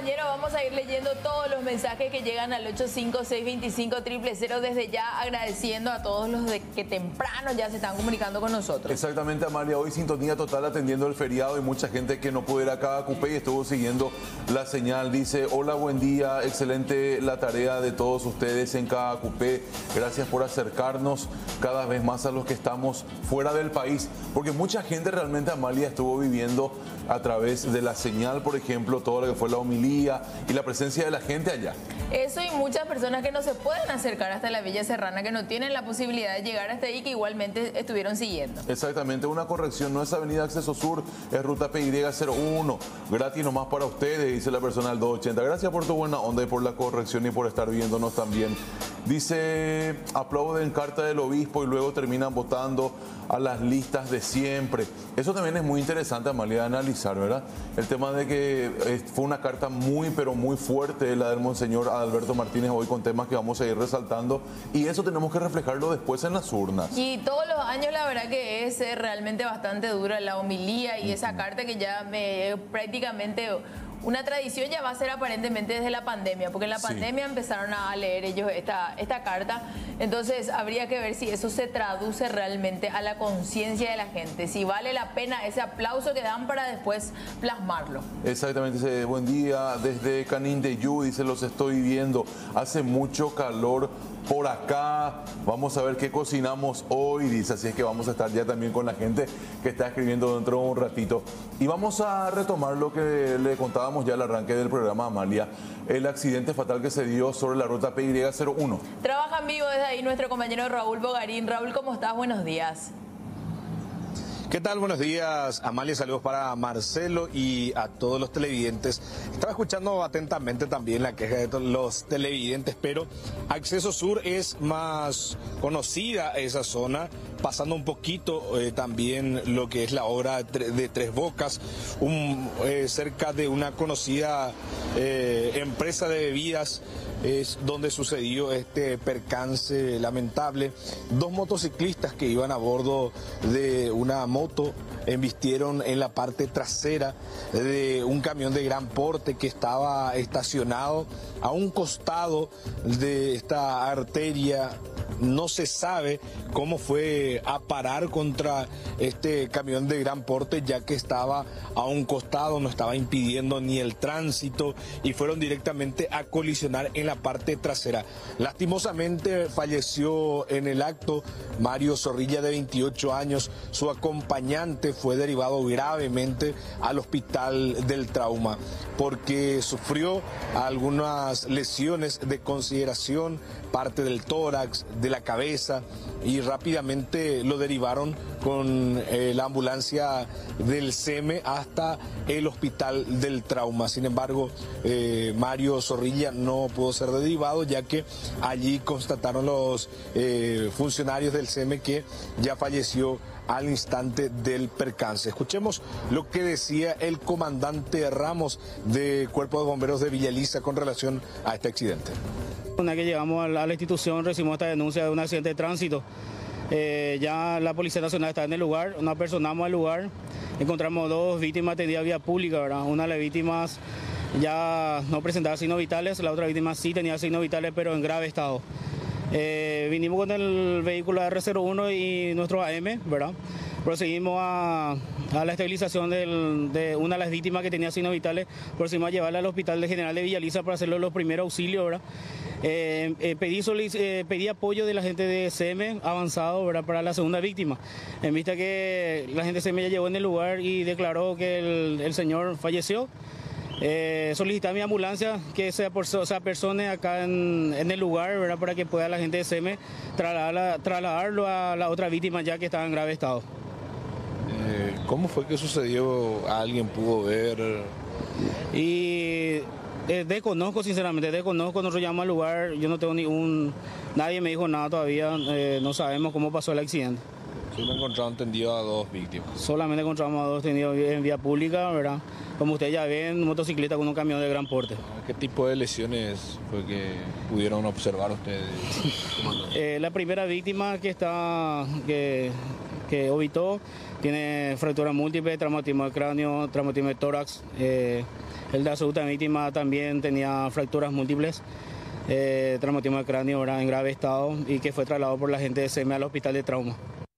compañeros, vamos a ir leyendo todos los mensajes que llegan al 856250000 desde ya, agradeciendo a todos los que temprano ya se están comunicando con nosotros. Exactamente, Amalia, hoy sintonía total atendiendo el feriado y mucha gente que no pudo ir acá a Cupé y estuvo siguiendo la señal. Dice, hola, buen día, excelente la tarea de todos ustedes en Cupé. Gracias por acercarnos cada vez más a los que estamos fuera del país, porque mucha gente realmente, Amalia, estuvo viviendo a través de la señal, por ejemplo, todo lo que fue la homilía y la presencia de la gente allá. Eso, y muchas personas que no se pueden acercar hasta la Villa Serrana, que no tienen la posibilidad de llegar hasta ahí, que igualmente estuvieron siguiendo. Exactamente, una corrección, no es Avenida Acceso Sur, es Ruta PY01, gratis nomás para ustedes, dice la persona del 280. Gracias por tu buena onda y por la corrección y por estar viéndonos también. Dice, aplauden carta del obispo y luego terminan votando a las listas de siempre. Eso también es muy interesante, Amalia, de analizar, ¿verdad? El tema de que fue una carta muy, pero muy fuerte, la del Monseñor Adalberto Martínez, hoy con temas que vamos a ir resaltando, y eso tenemos que reflejarlo después en las urnas. Y todos los años la verdad que es realmente bastante dura la homilía y esa carta que ya prácticamente... Una tradición ya va a ser aparentemente desde la pandemia, porque en la pandemia empezaron a leer ellos esta carta. Entonces habría que ver si eso se traduce realmente a la conciencia de la gente, si vale la pena ese aplauso que dan para después plasmarlo. Exactamente, dice, buen día, desde Canindeyú, dice, los estoy viendo, hace mucho calor por acá, vamos a ver qué cocinamos hoy, dice, así es que vamos a estar ya también con la gente que está escribiendo dentro de un ratito. Y vamos a retomar lo que le contábamos ya al arranque del programa, Amalia, el accidente fatal que se dio sobre la ruta PY01. Trabaja en vivo desde ahí nuestro compañero Raúl Bogarín. Raúl, ¿cómo estás? Buenos días. ¿Qué tal? Buenos días, Amalia. Saludos para Marcelo y a todos los televidentes. Estaba escuchando atentamente también la queja de los televidentes, pero Acceso Sur es más conocida esa zona, pasando un poquito también lo que es la obra de Tres Bocas, cerca de una conocida empresa de bebidas. Es donde sucedió este percance lamentable. Dos motociclistas que iban a bordo de una moto embistieron en la parte trasera de un camión de gran porte que estaba estacionado a un costado de esta arteria. No se sabe cómo fue a parar contra este camión de gran porte, ya que estaba a un costado, no estaba impidiendo ni el tránsito, y fueron directamente a colisionar en la parte trasera. Lastimosamente falleció en el acto Mario Zorrilla, de 28 años. Su acompañante fue derivado gravemente al hospital del trauma porque sufrió algunas lesiones de consideración, parte del tórax, de la cabeza, y rápidamente lo derivaron con la ambulancia del SEME hasta el hospital del trauma. Sin embargo, Mario Zorrilla no pudo ser derivado, ya que allí constataron los funcionarios del SEME que ya falleció al instante del percance. Escuchemos lo que decía el comandante Ramos de Cuerpo de Bomberos de Villa Elisa con relación a este accidente. Una vez que llegamos a la institución recibimos esta denuncia de un accidente de tránsito. Ya la Policía Nacional está en el lugar, nos personamos al lugar, encontramos dos víctimas atendidas vía pública, ¿verdad? Una de las víctimas ya no presentaba signos vitales, la otra víctima sí tenía signos vitales pero en grave estado. Vinimos con el vehículo R01 y nuestro AM, ¿verdad? Procedimos a la estabilización de una de las víctimas que tenía signos vitales, procedimos a llevarla al Hospital General de Villa Elisa para hacerle los primeros auxilios, ¿verdad? Pedí apoyo de la gente de SEME avanzado, ¿verdad?, para la segunda víctima, en vista que la gente de SEME ya llegó en el lugar y declaró que el señor falleció. Solicité a mi ambulancia que se apersone acá en el lugar, ¿verdad?, para que pueda la gente de SEME trasladarlo a la otra víctima ya que estaba en grave estado. ¿Cómo fue que sucedió? ¿Alguien pudo ver? Y desconozco, sinceramente, nosotros llamamos al lugar, yo no tengo nadie me dijo nada todavía, no sabemos cómo pasó el accidente. Solo encontraron tendido a dos víctimas. Solamente encontramos a dos tendidos en vía pública, ¿verdad? Como ustedes ya ven, motocicleta con un camión de gran porte. ¿Qué tipo de lesiones fue que pudieron observar ustedes? La primera víctima que que obitó, tiene fracturas múltiples, traumatismo de cráneo, traumatismo de tórax. El de la segunda víctima también tenía fracturas múltiples, traumatismo de cráneo, ¿verdad?, en grave estado, y que fue trasladado por la gente de SEME al hospital de trauma.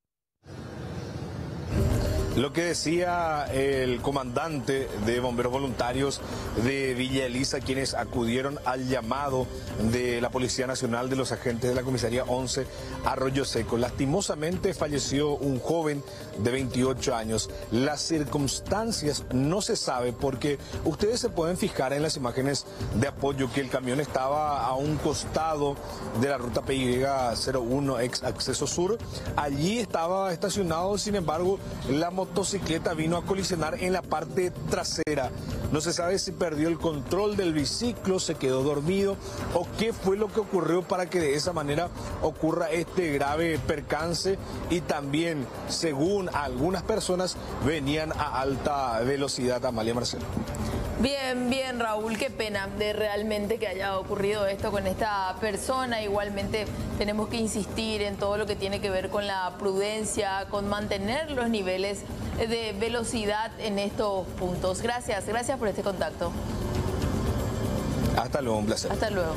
Lo que decía el comandante de bomberos voluntarios de Villa Elisa, quienes acudieron al llamado de la Policía Nacional, de los agentes de la Comisaría 11 Arroyo Seco. Lastimosamente falleció un joven de 28 años. Las circunstancias no se sabe, porque ustedes se pueden fijar en las imágenes de apoyo que el camión estaba a un costado de la ruta PY01 ex Acceso Sur. Allí estaba estacionado, sin embargo, la motocicleta vino a colisionar en la parte trasera. No se sabe si perdió el control del biciclo, se quedó dormido o qué fue lo que ocurrió para que de esa manera ocurra este grave percance, y también, según algunas personas, venían a alta velocidad. Amalia, Marcelo. Bien, bien, Raúl, qué pena de realmente que haya ocurrido esto con esta persona. Igualmente tenemos que insistir en todo lo que tiene que ver con la prudencia, con mantener los niveles de velocidad en estos puntos. Gracias por este contacto. Hasta luego, un placer. Hasta luego.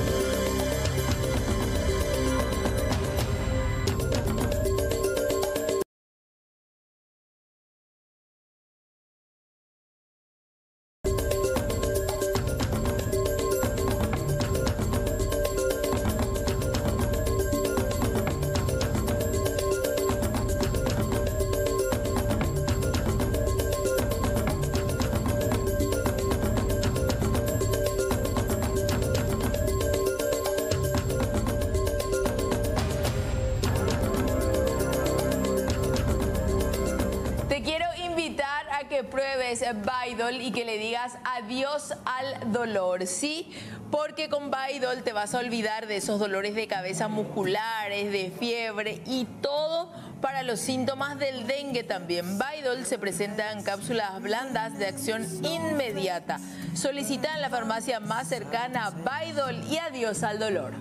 Que pruebes Baidol y que le digas adiós al dolor, ¿sí? Porque con Baidol te vas a olvidar de esos dolores de cabeza musculares, de fiebre y todo para los síntomas del dengue también. Baidol se presenta en cápsulas blandas de acción inmediata. Solicita en la farmacia más cercana Baidol y adiós al dolor.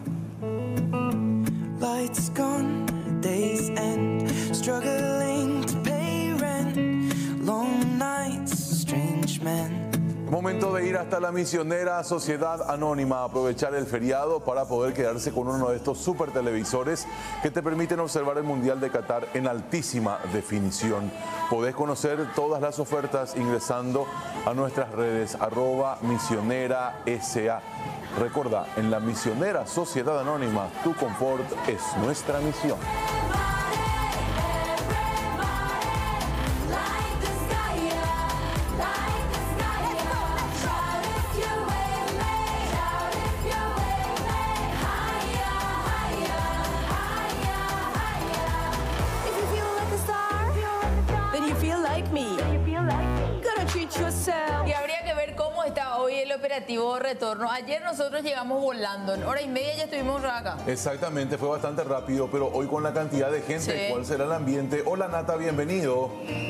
Lights gone, days end, struggling to pay rent, long nights, strange men. Momento de ir hasta la misionera Sociedad Anónima, aprovechar el feriado para poder quedarse con uno de estos super televisores que te permiten observar el Mundial de Qatar en altísima definición. Podés conocer todas las ofertas ingresando a nuestras redes @misionerasa. Recordá, en la misionera Sociedad Anónima, tu confort es nuestra misión. Y habría que ver cómo está hoy el operativo retorno. Ayer nosotros llegamos volando, en hora y media ya estuvimos acá. Exactamente, fue bastante rápido, pero hoy con la cantidad de gente, Sí. ¿Cuál será el ambiente? Hola Nata, bienvenido.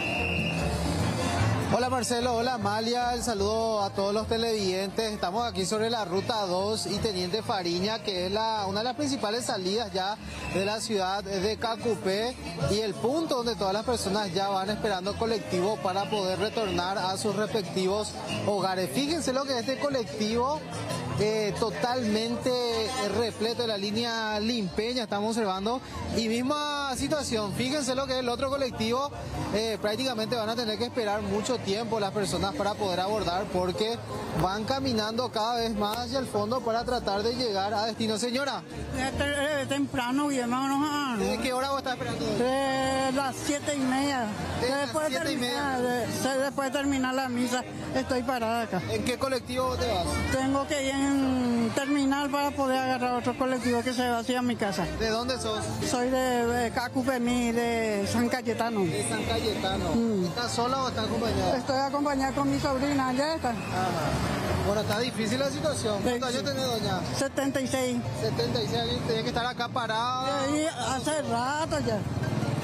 Hola Marcelo, hola Amalia, el saludo a todos los televidentes. Estamos aquí sobre la Ruta 2 y Teniente Fariña, que es una de las principales salidas ya de la ciudad de Cacupé, y el punto donde todas las personas ya van esperando colectivo para poder retornar a sus respectivos hogares. Fíjense lo que es este colectivo, totalmente repleto de la línea Limpeña, estamos observando, y misma situación, fíjense lo que es el otro colectivo, prácticamente van a tener que esperar mucho tiempo las personas para poder abordar, porque van caminando cada vez más hacia el fondo para tratar de llegar a destino. Señora, Temprano, bien, vámonos. ¿desde qué hora vos estás esperando? De las 7:30. Después Después de terminar la misa, estoy parada acá. ¿En qué colectivo te vas? Tengo que ir en terminal para poder agarrar otro colectivo que se va hacia mi casa. ¿De dónde sos? Soy de Cacupemí, de San Cayetano. De San Cayetano. ¿Estás sola o estás acompañada? Estoy acompañada con mi sobrina, ya está. Ajá. Bueno, está difícil la situación. ¿Cuántos años tenés, doña? 76. 76 años, tenés que estar acá parada. Y hace rato ya.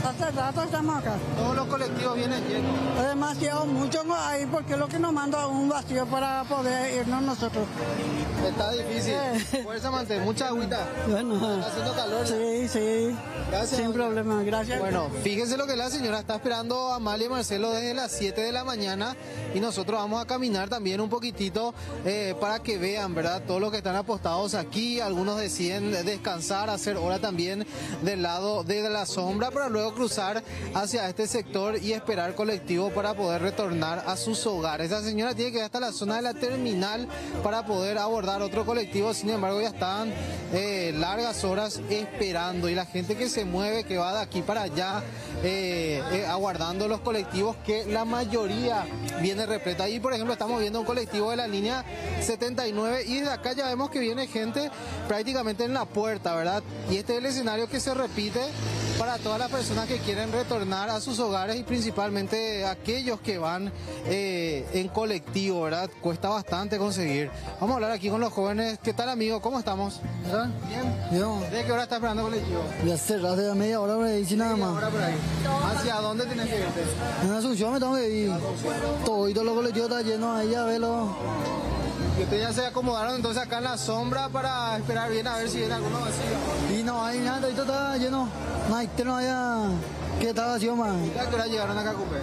Hace rato estamos acá. Todos los colectivos vienen llenos. Es demasiado mucho ahí porque es lo que nos manda un vacío para poder irnos nosotros. Está difícil. Fuerza, mantén, mucha agüita. Bueno, Está haciendo calor. sí, sí. Gracias. Sin problema, gracias. Bueno, fíjense lo que la señora está esperando a Amalia y Marcelo desde las 7 de la mañana y nosotros vamos a caminar también un poquitito para que vean, ¿verdad? Todos los que están apostados aquí, algunos deciden descansar, hacer hora también del lado de la sombra para luego cruzar hacia este sector y esperar colectivo para poder retornar a sus hogares. La señora tiene que ir hasta la zona de la terminal para poder abordar otro colectivo, sin embargo ya están largas horas esperando y la gente que se mueve, que va de aquí para allá aguardando los colectivos, que la mayoría viene repleta. Ahí por ejemplo estamos viendo un colectivo de la línea 79 y desde acá ya vemos que viene gente prácticamente en la puerta, ¿verdad? Y este es el escenario que se repite para todas las personas que quieren retornar a sus hogares y principalmente aquellos que van en colectivo, ¿verdad? Cuesta bastante conseguir. Vamos a hablar aquí con los jóvenes. ¿Qué tal, amigo? ¿Cómo estamos? Bien. Yo, ¿De qué hora está esperando colectivo? ya hace rato, ya media hora por ahí, sin nada más. Ahora por ahí. ¿Hacia dónde tenés que irte? En Asunción me tengo que ir. Todos los colectivos están llenos ahí, a verlo. Y ustedes ya se acomodaron entonces acá en la sombra para esperar bien a ver si viene alguno vacío. Y no hay nada, ahorita está lleno. No hay, no haya que está vacío más. ¿A qué hora llegaron acá a Cupé?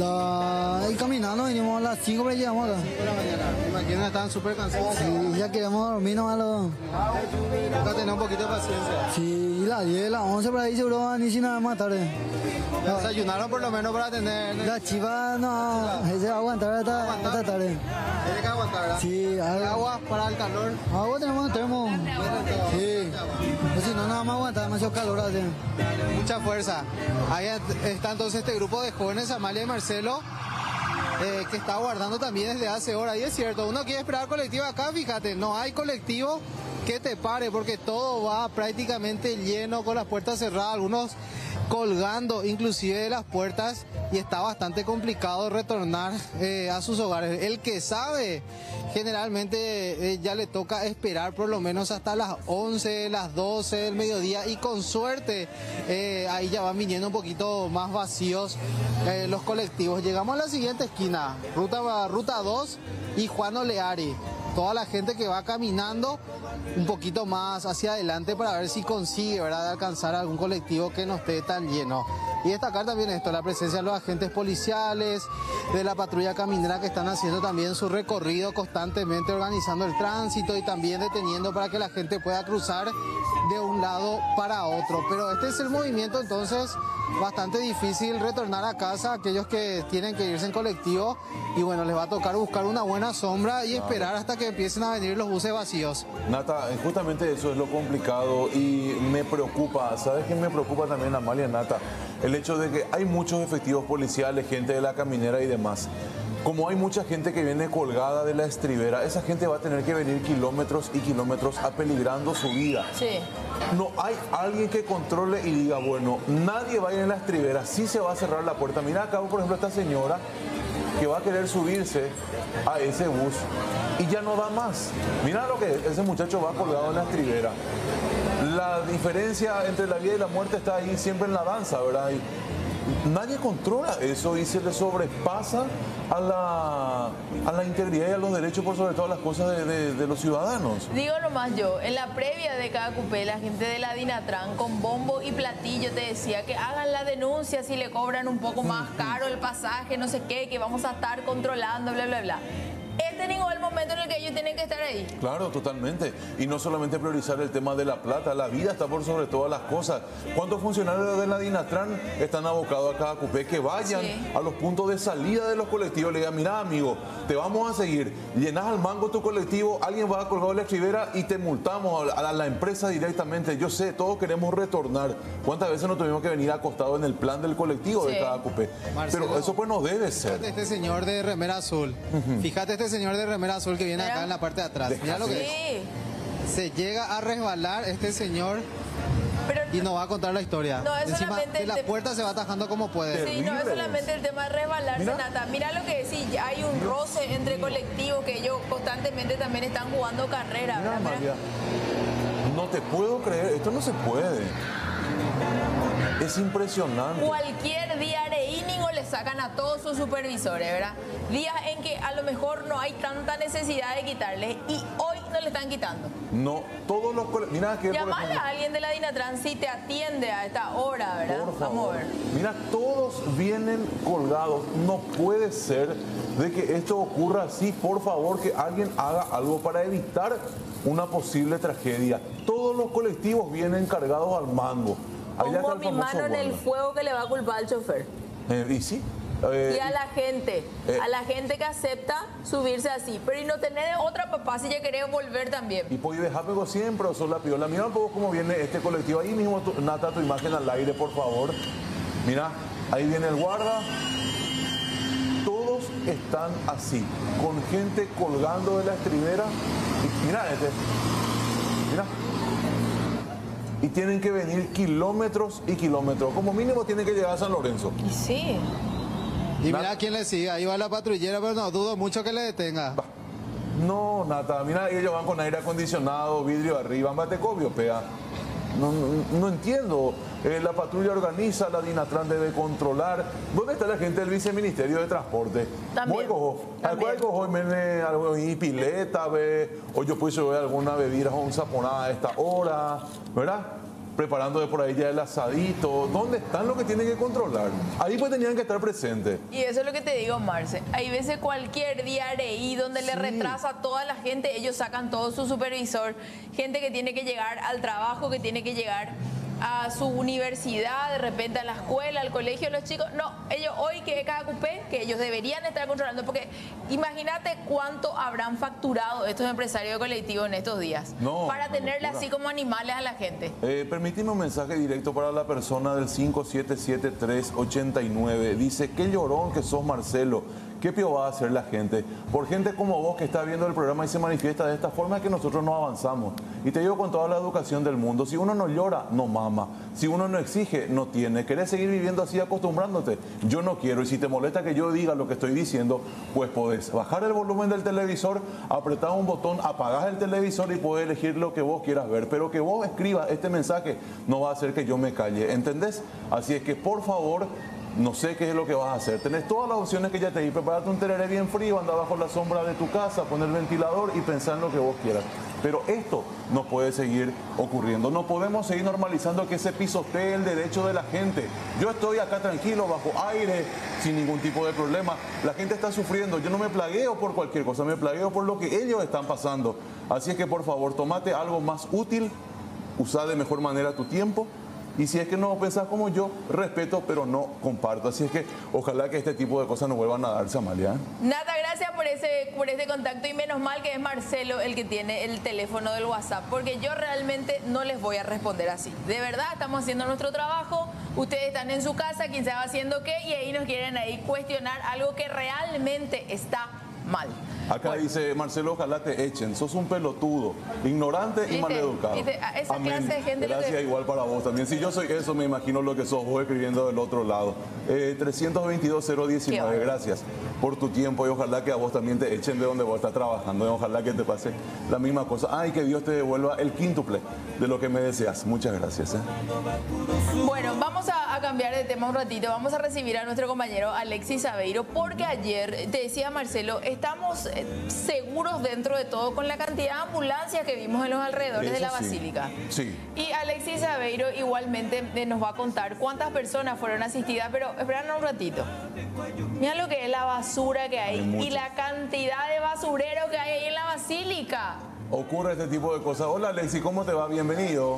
Y caminando, venimos a las 5 pero llegamos acá. 5 de la mañana. Me imagino que estaban súper cansados. Y ya queremos dormir nomás los... Acá tener un poquito de paciencia. Sí, y las 10, las 11 por ahí seguro van a ir sin nada más tarde. Desayunaron por lo menos para tener... La chiva no, se va a aguantar hasta tarde. Tiene que aguantar, ¿verdad? Sí, Agua para el calor. agua tenemos en termo. Sí, pues si no, nada más aguanta, demasiado calor hace. Mucha fuerza. Ahí está entonces este grupo de jóvenes, Amalia y Marcelo, que está aguardando también desde hace horas. Y es cierto, uno quiere esperar colectivo acá, fíjate, no hay colectivo que te pare porque todo va prácticamente lleno con las puertas cerradas, algunos colgando inclusive de las puertas y está bastante complicado retornar a sus hogares. El que sabe, generalmente ya le toca esperar por lo menos hasta las 11, las 12 del mediodía y con suerte ahí ya van viniendo un poquito más vacíos los colectivos. Llegamos a la siguiente esquina, ruta 2 y Juan Oleari. Toda la gente que va caminando un poquito más hacia adelante para ver si consigue, ¿verdad?, alcanzar algún colectivo que no esté tan lleno. Y destacar también esto, la presencia de los agentes policiales, de la patrulla caminera que están haciendo también su recorrido constantemente, organizando el tránsito y también deteniendo para que la gente pueda cruzar de un lado para otro. Pero este es el movimiento, entonces bastante difícil retornar a casa aquellos que tienen que irse en colectivo y bueno, les va a tocar buscar una buena sombra y esperar hasta que empiecen a venir los buses vacíos. Nata, justamente eso es lo complicado y me preocupa, ¿sabes qué me preocupa también, Amalia, Nata? El hecho de que hay muchos efectivos policiales, gente de la caminera y demás. Como hay mucha gente que viene colgada de la estribera, esa gente va a tener que venir kilómetros y kilómetros apeligrando su vida. Sí. No hay alguien que controle y diga, bueno, nadie va a ir en la estribera, sí se va a cerrar la puerta. Mira acá, por ejemplo, esta señora que va a querer subirse a ese bus y ya no da más. Mira lo que ese muchacho va colgado en la estribera. La diferencia entre la vida y la muerte está ahí siempre en la danza, ¿verdad? Y nadie controla eso y se le sobrepasa a la integridad y a los derechos por sobre todas las cosas de los ciudadanos. Digo nomás yo, en la previa de cada cupé, la gente de la Dinatran con bombo y platillo te decía que hagan la denuncia si le cobran un poco más caro el pasaje, no sé qué, que vamos a estar controlando, bla, bla, bla. Este ningún el momento en el que ellos tienen que estar ahí. Claro, totalmente. Y no solamente priorizar el tema de la plata, la vida está por sobre todas las cosas. ¿Cuántos funcionarios de la Dinatran están abocados a cada cupé? Que vayan a los puntos de salida de los colectivos, le digan, mira amigo, te vamos a seguir, llenas al mango tu colectivo, alguien va a colgar de la estribera y te multamos a la empresa directamente. Yo sé, todos queremos retornar. ¿Cuántas veces no tuvimos que venir acostados en el plan del colectivo de cada cupé? Marcelo, pero eso pues no debe ser. Fíjate este señor de remera azul. Fíjate este señor de remera azul que viene acá en la parte de atrás. Mira lo que es. Se llega a resbalar este señor pero y nos va a contar la historia. No, es encima solamente de la puerta se va atajando como puede. Sí, no es solamente el tema de resbalarse, Mira. Nata. Mira lo que decís, hay un roce entre colectivos que ellos constantemente también están jugando carrera. Mira, ¿verdad? María, no te puedo creer, esto no se puede. Es impresionante. Cualquier día Areíningo le sacan a todos sus supervisores, ¿verdad? Días en que a lo mejor no hay tanta necesidad de quitarles y hoy no le están quitando. No, todos los... Mira que... Llamale a alguien de la Dinatran si te atiende a esta hora, ¿verdad? Por favor. Vamos a ver. Mira, todos vienen colgados. No puede ser de que esto ocurra así. Por favor, que alguien haga algo para evitar una posible tragedia. Todos los colectivos vienen cargados al mango. Allá Pongo está el mi famoso mano en el guarda. fuego que le va a culpar al chofer. Y sí. Y a la gente que acepta subirse así. Pero y no tener otra papá si ya querés volver también. Y puedes dejar pego siempre o la piola. Mira un poco cómo viene este colectivo. Ahí mismo, Nata, tu imagen al aire, por favor. Mira, ahí viene el guarda. Todos están así, con gente colgando de la estribera. Y mira este. Mira. Y tienen que venir kilómetros y kilómetros. Como mínimo tienen que llegar a San Lorenzo. Y sí. Y mira quién le sigue, ahí va la patrullera, pero no dudo mucho que le detenga. No, Nata, mira, ellos van con aire acondicionado, vidrio arriba, Matecobio, pea. No entiendo. La patrulla organiza, la Dinatran debe controlar. ¿Dónde está la gente del Viceministerio de Transporte? También. Y pileta, ve, o yo puedo ver alguna bebida o un saponada a esta hora, ¿verdad? Preparando de por ahí ya el asadito. ¿Dónde están los que tienen que controlar? Ahí pues tenían que estar presentes. Y eso es lo que te digo, Marce. Hay veces cualquier día Areí donde le retrasa a toda la gente, ellos sacan todo su supervisor, gente que tiene que llegar al trabajo, que tiene que llegar a su universidad, de repente a la escuela, al colegio, los chicos. No, ellos hoy que es cada cupé, que ellos deberían estar controlando, porque imagínate cuánto habrán facturado estos empresarios colectivos en estos días para tenerle así como animales a la gente. Permíteme un mensaje directo para la persona del 577389. Dice, qué llorón que sos, Marcelo. ¿Qué peor va a hacer la gente? Por gente como vos que está viendo el programa y se manifiesta de esta forma es que nosotros no avanzamos. Y te digo con toda la educación del mundo, si uno no llora, no mama. Si uno no exige, no tiene. ¿Querés seguir viviendo así acostumbrándote? Yo no quiero. Y si te molesta que yo diga lo que estoy diciendo, pues podés bajar el volumen del televisor, apretar un botón, apagás el televisor y podés elegir lo que vos quieras ver. Pero que vos escribas este mensaje no va a hacer que yo me calle. ¿Entendés? Así es que, por favor... No sé qué es lo que vas a hacer. Tenés todas las opciones que ya te di. Preparate un tereré bien frío, anda bajo la sombra de tu casa, poner ventilador y pensar en lo que vos quieras. Pero esto no puede seguir ocurriendo. No podemos seguir normalizando que se pisotee el derecho de la gente. Yo estoy acá tranquilo, bajo aire, sin ningún tipo de problema. La gente está sufriendo. Yo no me plagueo por cualquier cosa, me plagueo por lo que ellos están pasando. Así es que, por favor, tomate algo más útil, usa de mejor manera tu tiempo. Y si es que no pensás como yo, respeto, pero no comparto. Así es que ojalá que este tipo de cosas no vuelvan a darse, Amalia. Nata, gracias por este contacto y menos mal que es Marcelo el que tiene el teléfono del WhatsApp, porque yo realmente no les voy a responder así. De verdad, estamos haciendo nuestro trabajo, ustedes están en su casa, quién sabe haciendo qué, y ahí nos quieren ahí cuestionar algo que realmente está mal. Acá dice, Marcelo, ojalá te echen. Sos un pelotudo, ignorante y maleducado. Esa clase de gente. Gracias igual para vos también. Si yo soy eso, me imagino lo que sos vos escribiendo del otro lado. 322-019, gracias por tu tiempo y ojalá que a vos también te echen de donde vos estás trabajando. Y ojalá que te pase la misma cosa. Ay, que Dios te devuelva el quíntuple de lo que me deseas. Muchas gracias. Bueno, vamos a cambiar de tema un ratito. Vamos a recibir a nuestro compañero Alexis Aveiro, porque ayer, te decía Marcelo, estamos seguros dentro de todo con la cantidad de ambulancias que vimos en los alrededores de la Basílica. Sí. Y Alexis Aveiro igualmente nos va a contar cuántas personas fueron asistidas, pero esperanos un ratito. Mira lo que es la basura que hay y la cantidad de basurero que hay ahí en la Basílica. Ocurre este tipo de cosas. Hola Alexis, ¿cómo te va? Bienvenido.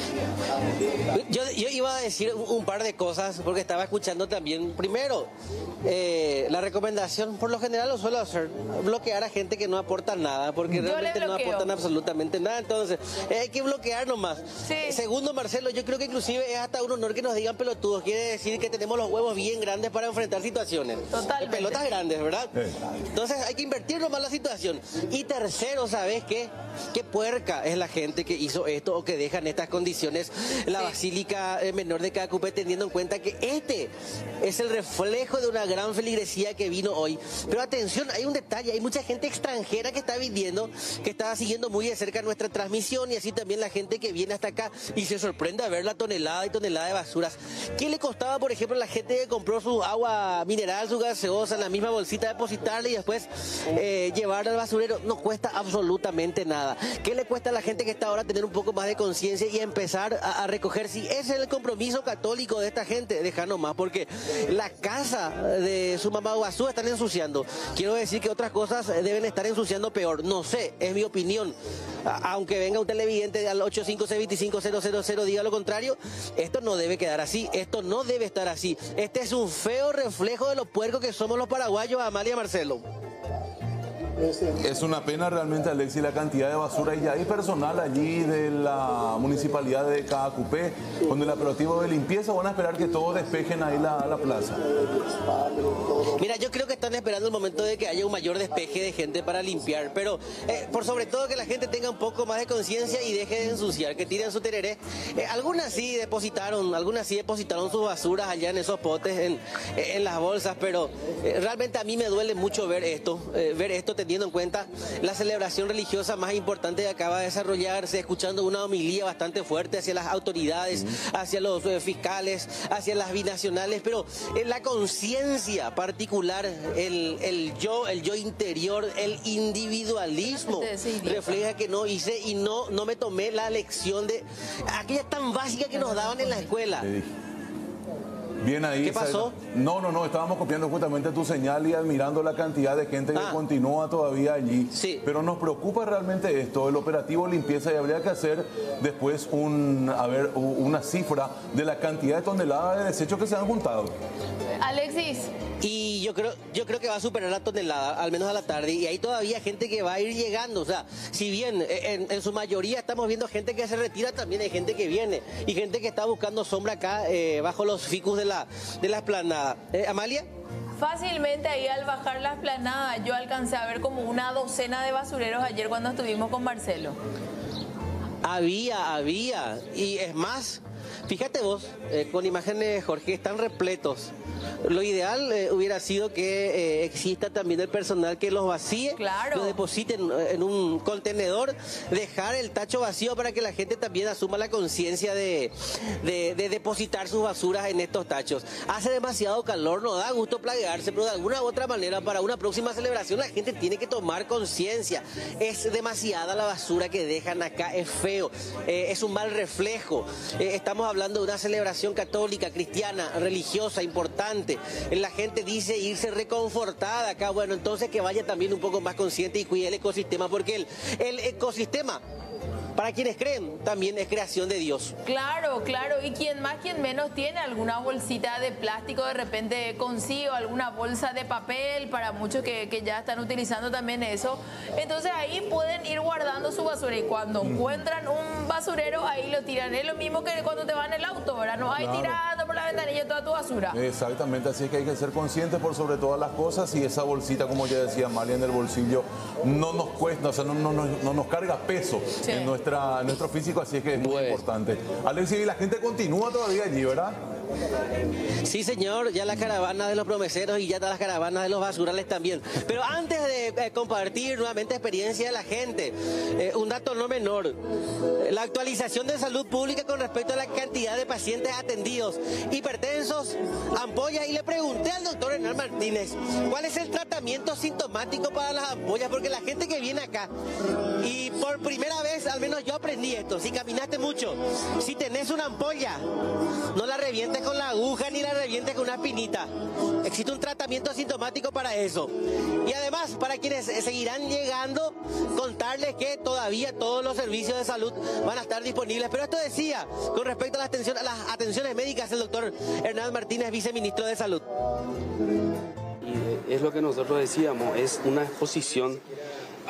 Yo iba a decir un par de cosas porque estaba escuchando también. Primero, la recomendación, por lo general lo suelo hacer, bloquear a gente que no aporta nada, porque realmente no aportan absolutamente nada. Entonces, hay que bloquear nomás. Sí. Segundo, Marcelo, yo creo que inclusive es hasta un honor que nos digan pelotudos. Quiere decir que tenemos los huevos bien grandes para enfrentar arreglar situaciones. Totalmente. Pelotas grandes, ¿verdad? Entonces hay que invertir nomás la situación. Y tercero, ¿sabes qué? Qué puerca es la gente que hizo esto o que deja en estas condiciones la Basílica Menor de Caacupé, teniendo en cuenta que este es el reflejo de una gran feligresía que vino hoy. Pero atención, hay un detalle, hay mucha gente extranjera que está viniendo, que está siguiendo muy de cerca nuestra transmisión, y así también la gente que viene hasta acá y se sorprende a ver la tonelada y tonelada de basuras. ¿Qué le costaba, por ejemplo, a la gente que compró su agua mineral, su gaseosa en la misma bolsita, depositarla y después llevarla al basurero? No cuesta absolutamente nada. ¿Qué le cuesta a la gente que está ahora tener un poco más de conciencia y empezar a recoger? Si ese es el compromiso católico de esta gente, deja nomás, porque la casa de su mamá Guazú están ensuciando. Quiero decir que otras cosas deben estar ensuciando peor. No sé, es mi opinión. Aunque venga un televidente al 856-25-000 diga lo contrario, esto no debe quedar así, esto no debe estar así. Este es un feo reflejo de lo puercos que somos los paraguayos, Amalia, Marcelo. Es una pena realmente, Alexis, la cantidad de basura. Y ya hay personal allí de la municipalidad de Caacupé con el operativo de limpieza. ¿Van a esperar que todos despejen ahí la plaza? Mira, yo creo que están esperando el momento de que haya un mayor despeje de gente para limpiar, pero por sobre todo que la gente tenga un poco más de conciencia y deje de ensuciar, que tiren su tereré. Algunas sí depositaron sus basuras allá en esos potes, en las bolsas, pero realmente a mí me duele mucho ver esto teniendo en cuenta la celebración religiosa más importante que acaba de desarrollarse, escuchando una homilía bastante fuerte hacia las autoridades, hacia los fiscales, hacia las binacionales, pero la conciencia particular, el yo interior, el individualismo, refleja que no hice y no me tomé la lección de aquella tan básica que nos daban en la escuela. Bien ahí. ¿Qué pasó? No, estábamos copiando justamente tu señal y admirando la cantidad de gente que continúa todavía allí. Sí. Pero nos preocupa realmente esto, el operativo limpieza, y habría que hacer después una cifra de la cantidad de toneladas de desechos que se han juntado. Alexis. Y yo creo que va a superar la tonelada, al menos a la tarde, y hay todavía gente que va a ir llegando. O sea, si bien en su mayoría estamos viendo gente que se retira, también hay gente que viene y gente que está buscando sombra acá bajo los ficus de la esplanada. ¿Amalia? Fácilmente ahí al bajar la esplanada yo alcancé a ver como una docena de basureros ayer cuando estuvimos con Marcelo. Había, y es más, fíjate vos, con imágenes, Jorge, están repletos. Lo ideal hubiera sido que exista también el personal que los vacíe, los deposite en un contenedor, dejar el tacho vacío para que la gente también asuma la conciencia de depositar sus basuras en estos tachos. Hace demasiado calor, no da gusto plaguearse, pero de alguna u otra manera para una próxima celebración la gente tiene que tomar conciencia. Es demasiada la basura que dejan acá, es feo, es un mal reflejo. Estamos hablando de una celebración católica, cristiana, religiosa, importante. La gente dice irse reconfortada acá. Bueno, entonces que vaya también un poco más consciente y cuide el ecosistema, porque el ecosistema, para quienes creen, también es creación de Dios. Claro. Y quien más, quien menos tiene alguna bolsita de plástico de repente consigo, alguna bolsa de papel, para muchos que ya están utilizando también eso. Entonces ahí pueden ir guardando su basura y cuando encuentran un basurero, ahí lo tiran. Es lo mismo que cuando te van en el auto, ¿verdad? No hay tirando por la ventanilla toda tu basura. Exactamente, así es que hay que ser conscientes por sobre todas las cosas, y esa bolsita, como ya decía Amalia, en el bolsillo no nos cuesta, o sea, no nos carga peso en nuestro físico, así es que es muy importante. Alexis, y la gente continúa todavía allí, ¿verdad? Sí, señor, ya las caravanas de los promeseros y ya las caravanas de los basurales también. Pero antes de compartir nuevamente experiencia de la gente, un dato no menor, la actualización de salud pública con respecto a la cantidad de pacientes atendidos, hipertensos, ampollas, y le pregunté al doctor Hernán Martínez, ¿cuál es el tratamiento sintomático para las ampollas? Porque la gente que viene acá, y por primera vez, al menos yo aprendí esto, si caminaste mucho, si tenés una ampolla, no la revientes con la aguja ni la revientes con una espinita. Existe un tratamiento sintomático para eso. Y además, para quienes seguirán llegando, contarles que todavía todos los servicios de salud van a estar disponibles. Pero esto decía con respecto a las atenciones médicas el doctor Hernán Martínez, viceministro de Salud. Y es lo que nosotros decíamos, es una exposición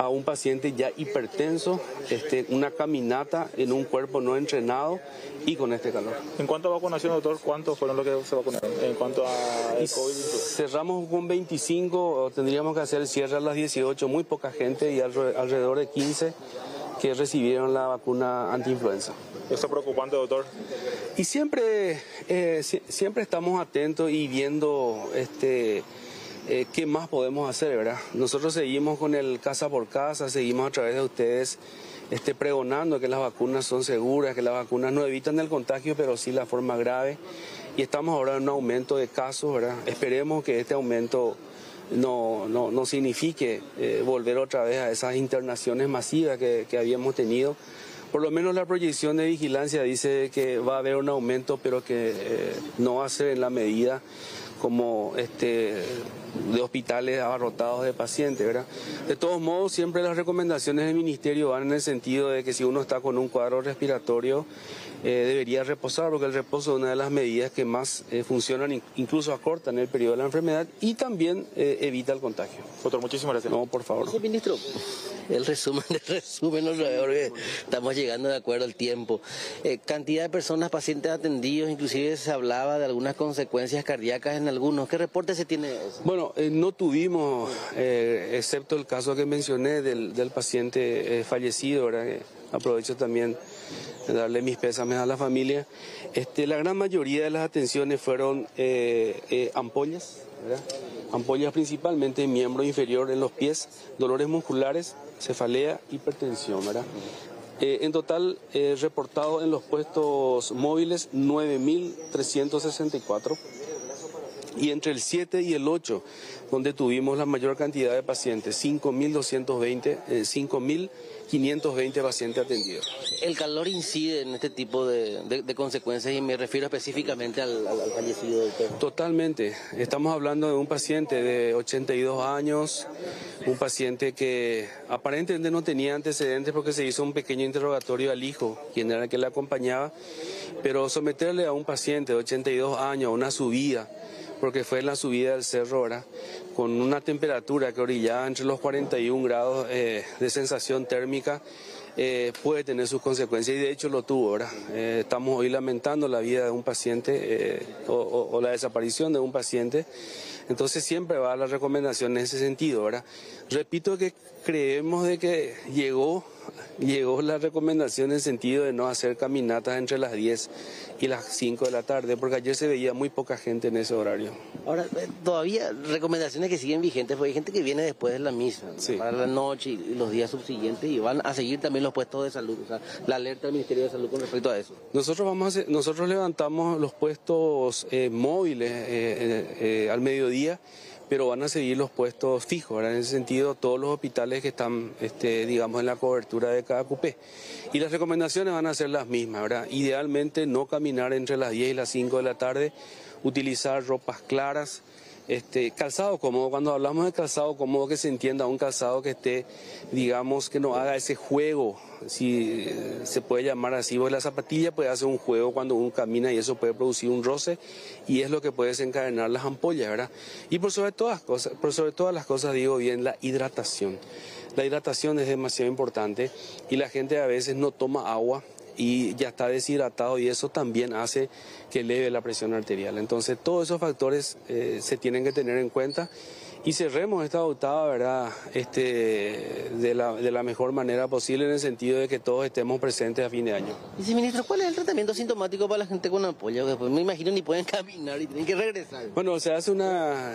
a un paciente ya hipertenso, una caminata en un cuerpo no entrenado y con este calor. En cuanto a vacunación, doctor, ¿cuántos fueron los que se vacunaron? En cuanto a el COVID. Cerramos con 25, tendríamos que hacer el cierre a las 18, muy poca gente y alrededor de 15 que recibieron la vacuna antiinfluenza. ¿Esto es preocupante, doctor? Y siempre estamos atentos y viendo qué más podemos hacer, ¿verdad? Nosotros seguimos con el casa por casa, seguimos a través de ustedes pregonando que las vacunas son seguras, que las vacunas no evitan el contagio, pero sí la forma grave. Y estamos ahora en un aumento de casos, ¿verdad? Esperemos que este aumento no signifique volver otra vez a esas internaciones masivas que habíamos tenido. Por lo menos la proyección de vigilancia dice que va a haber un aumento, pero que no va a ser en la medida como de hospitales abarrotados de pacientes, ¿verdad? De todos modos, siempre las recomendaciones del ministerio van en el sentido de que si uno está con un cuadro respiratorio, debería reposar, porque el reposo es una de las medidas que más funcionan, incluso acortan el periodo de la enfermedad y también evita el contagio. Doctor, muchísimas gracias. No, por favor. Ministro, el resumen, porque estamos llegando de acuerdo al tiempo. Cantidad de personas, pacientes atendidos, inclusive se hablaba de algunas consecuencias cardíacas en algunos. ¿Qué reporte se tiene de eso? Bueno, no tuvimos, excepto el caso que mencioné del paciente fallecido, ¿verdad? Aprovecho también de darle mis pésames a la familia. La gran mayoría de las atenciones fueron ampollas, ¿verdad? Ampollas principalmente en miembro inferior en los pies, dolores musculares, cefalea, hipertensión, ¿verdad? En total, reportado en los puestos móviles 9.364 y entre el 7 y el 8, donde tuvimos la mayor cantidad de pacientes, 5.520 pacientes atendidos. El calor incide en este tipo de consecuencias y me refiero específicamente al fallecido, doctor. Totalmente. Estamos hablando de un paciente de 82 años, un paciente que aparentemente no tenía antecedentes porque se hizo un pequeño interrogatorio al hijo, quien era el que le acompañaba, pero someterle a un paciente de 82 años a una subida, porque fue en la subida del cerro, ¿verdad? Con una temperatura que orillaba entre los 41 grados de sensación térmica, puede tener sus consecuencias y de hecho lo tuvo, ¿verdad? Estamos hoy lamentando la vida de un paciente o la desaparición de un paciente, entonces siempre va la recomendación en ese sentido, ¿verdad? Repito que creemos de que llegó la recomendación en el sentido de no hacer caminatas entre las 10 y las 5 de la tarde, porque ayer se veía muy poca gente en ese horario. Ahora, todavía recomendaciones que siguen vigentes, porque hay gente que viene después de la misa, sí, para la noche y los días subsiguientes, y van a seguir también los puestos de salud, o sea, la alerta del Ministerio de Salud con respecto a eso. Nosotros levantamos los puestos móviles al mediodía, pero van a seguir los puestos fijos, ¿verdad? En ese sentido, todos los hospitales que están, digamos, en la cobertura de cada cupé. Y las recomendaciones van a ser las mismas, ¿verdad? Idealmente no caminar entre las 10 y las 5 de la tarde, utilizar ropas claras, calzado cómodo. Cuando hablamos de calzado cómodo, que se entienda un calzado que esté, digamos, que no haga ese juego, si se puede llamar así, porque la zapatilla puede hacer un juego cuando uno camina y eso puede producir un roce y es lo que puede desencadenar las ampollas, ¿verdad? Y por sobre todas las cosas digo bien, la hidratación. La hidratación es demasiado importante y la gente a veces no toma agua y ya está deshidratado y eso también hace que eleve la presión arterial. Entonces todos esos factores se tienen que tener en cuenta y cerremos esta octava, ¿verdad? De la mejor manera posible en el sentido de que todos estemos presentes a fin de año. Viceministro, ¿cuál es el tratamiento sintomático para la gente con ampolla? Después me imagino ni pueden caminar y tienen que regresar. Bueno, se hace una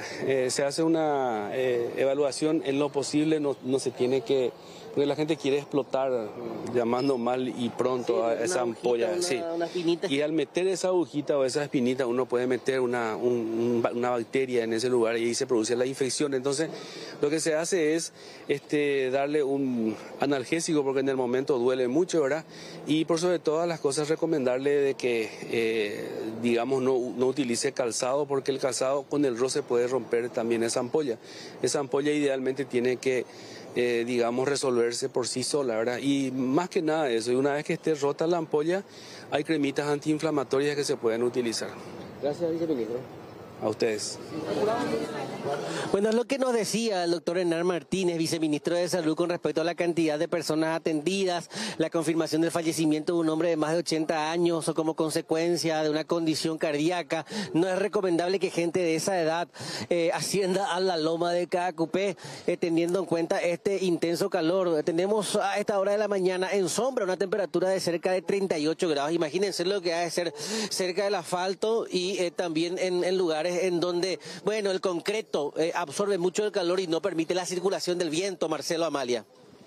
evaluación en lo posible, no se tiene que... Porque la gente quiere explotar, llamando mal y pronto a esa ampolla. Una espinita. Y al meter esa agujita o esa espinita, uno puede meter una bacteria en ese lugar y ahí se produce la infección. Entonces, lo que se hace es darle un analgésico, porque en el momento duele mucho, ¿verdad? Y por sobre todas las cosas, recomendarle de que, digamos, no utilice calzado, porque el calzado con el roce puede romper también esa ampolla. Esa ampolla idealmente tiene que... digamos, resolverse por sí sola, ¿verdad? Y más que nada eso, y una vez que esté rota la ampolla, hay cremitas antiinflamatorias que se pueden utilizar. Gracias, viceministro. A ustedes. Bueno, es lo que nos decía el doctor Hernán Martínez, viceministro de Salud, con respecto a la cantidad de personas atendidas, la confirmación del fallecimiento de un hombre de más de 80 años o como consecuencia de una condición cardíaca. No es recomendable que gente de esa edad ascienda a la loma de Caacupé, teniendo en cuenta este intenso calor. Tenemos a esta hora de la mañana en sombra una temperatura de cerca de 38 grados. Imagínense lo que ha de ser cerca del asfalto y también en lugares en donde, bueno, el concreto absorbe mucho el calor y no permite la circulación del viento. Marcelo, Amalia.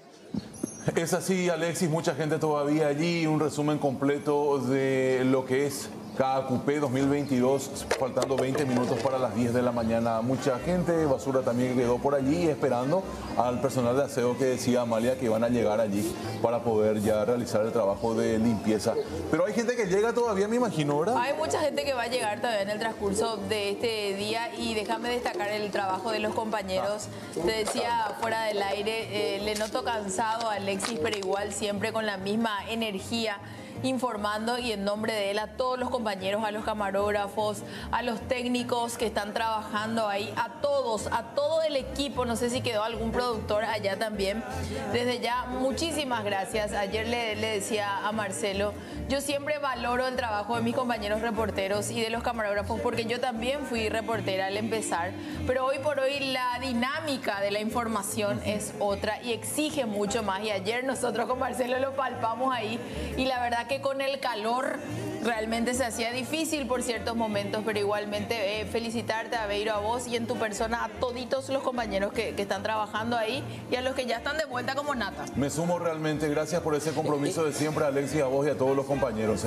Es así, Alexis, mucha gente todavía allí. Un resumen completo de lo que es Caacupé 2022, faltando 20 minutos para las 10 de la mañana. Mucha gente, basura también quedó por allí esperando al personal de aseo que decía Amalia que iban a llegar allí para poder ya realizar el trabajo de limpieza. Pero hay gente que llega todavía, me imagino, ¿verdad? Hay mucha gente que va a llegar todavía en el transcurso de este día y déjame destacar el trabajo de los compañeros. Te decía fuera del aire, le noto cansado a Alexis, pero igual siempre con la misma energía, informando y en nombre de él a todos los compañeros, a los camarógrafos, a los técnicos que están trabajando ahí, a todos, a todo el equipo. No sé si quedó algún productor allá también. Desde ya, muchísimas gracias. Ayer le decía a Marcelo, yo siempre valoro el trabajo de mis compañeros reporteros y de los camarógrafos porque yo también fui reportera al empezar, pero hoy por hoy la dinámica de la información es otra y exige mucho más. Y ayer nosotros con Marcelo lo palpamos ahí y la verdad que con el calor realmente se hacía difícil por ciertos momentos, pero igualmente felicitarte, Aveiro, a vos y en tu persona a toditos los compañeros que están trabajando ahí y a los que ya están de vuelta como nata. Me sumo realmente, gracias por ese compromiso de siempre, Alexis, a vos y a todos los compañeros.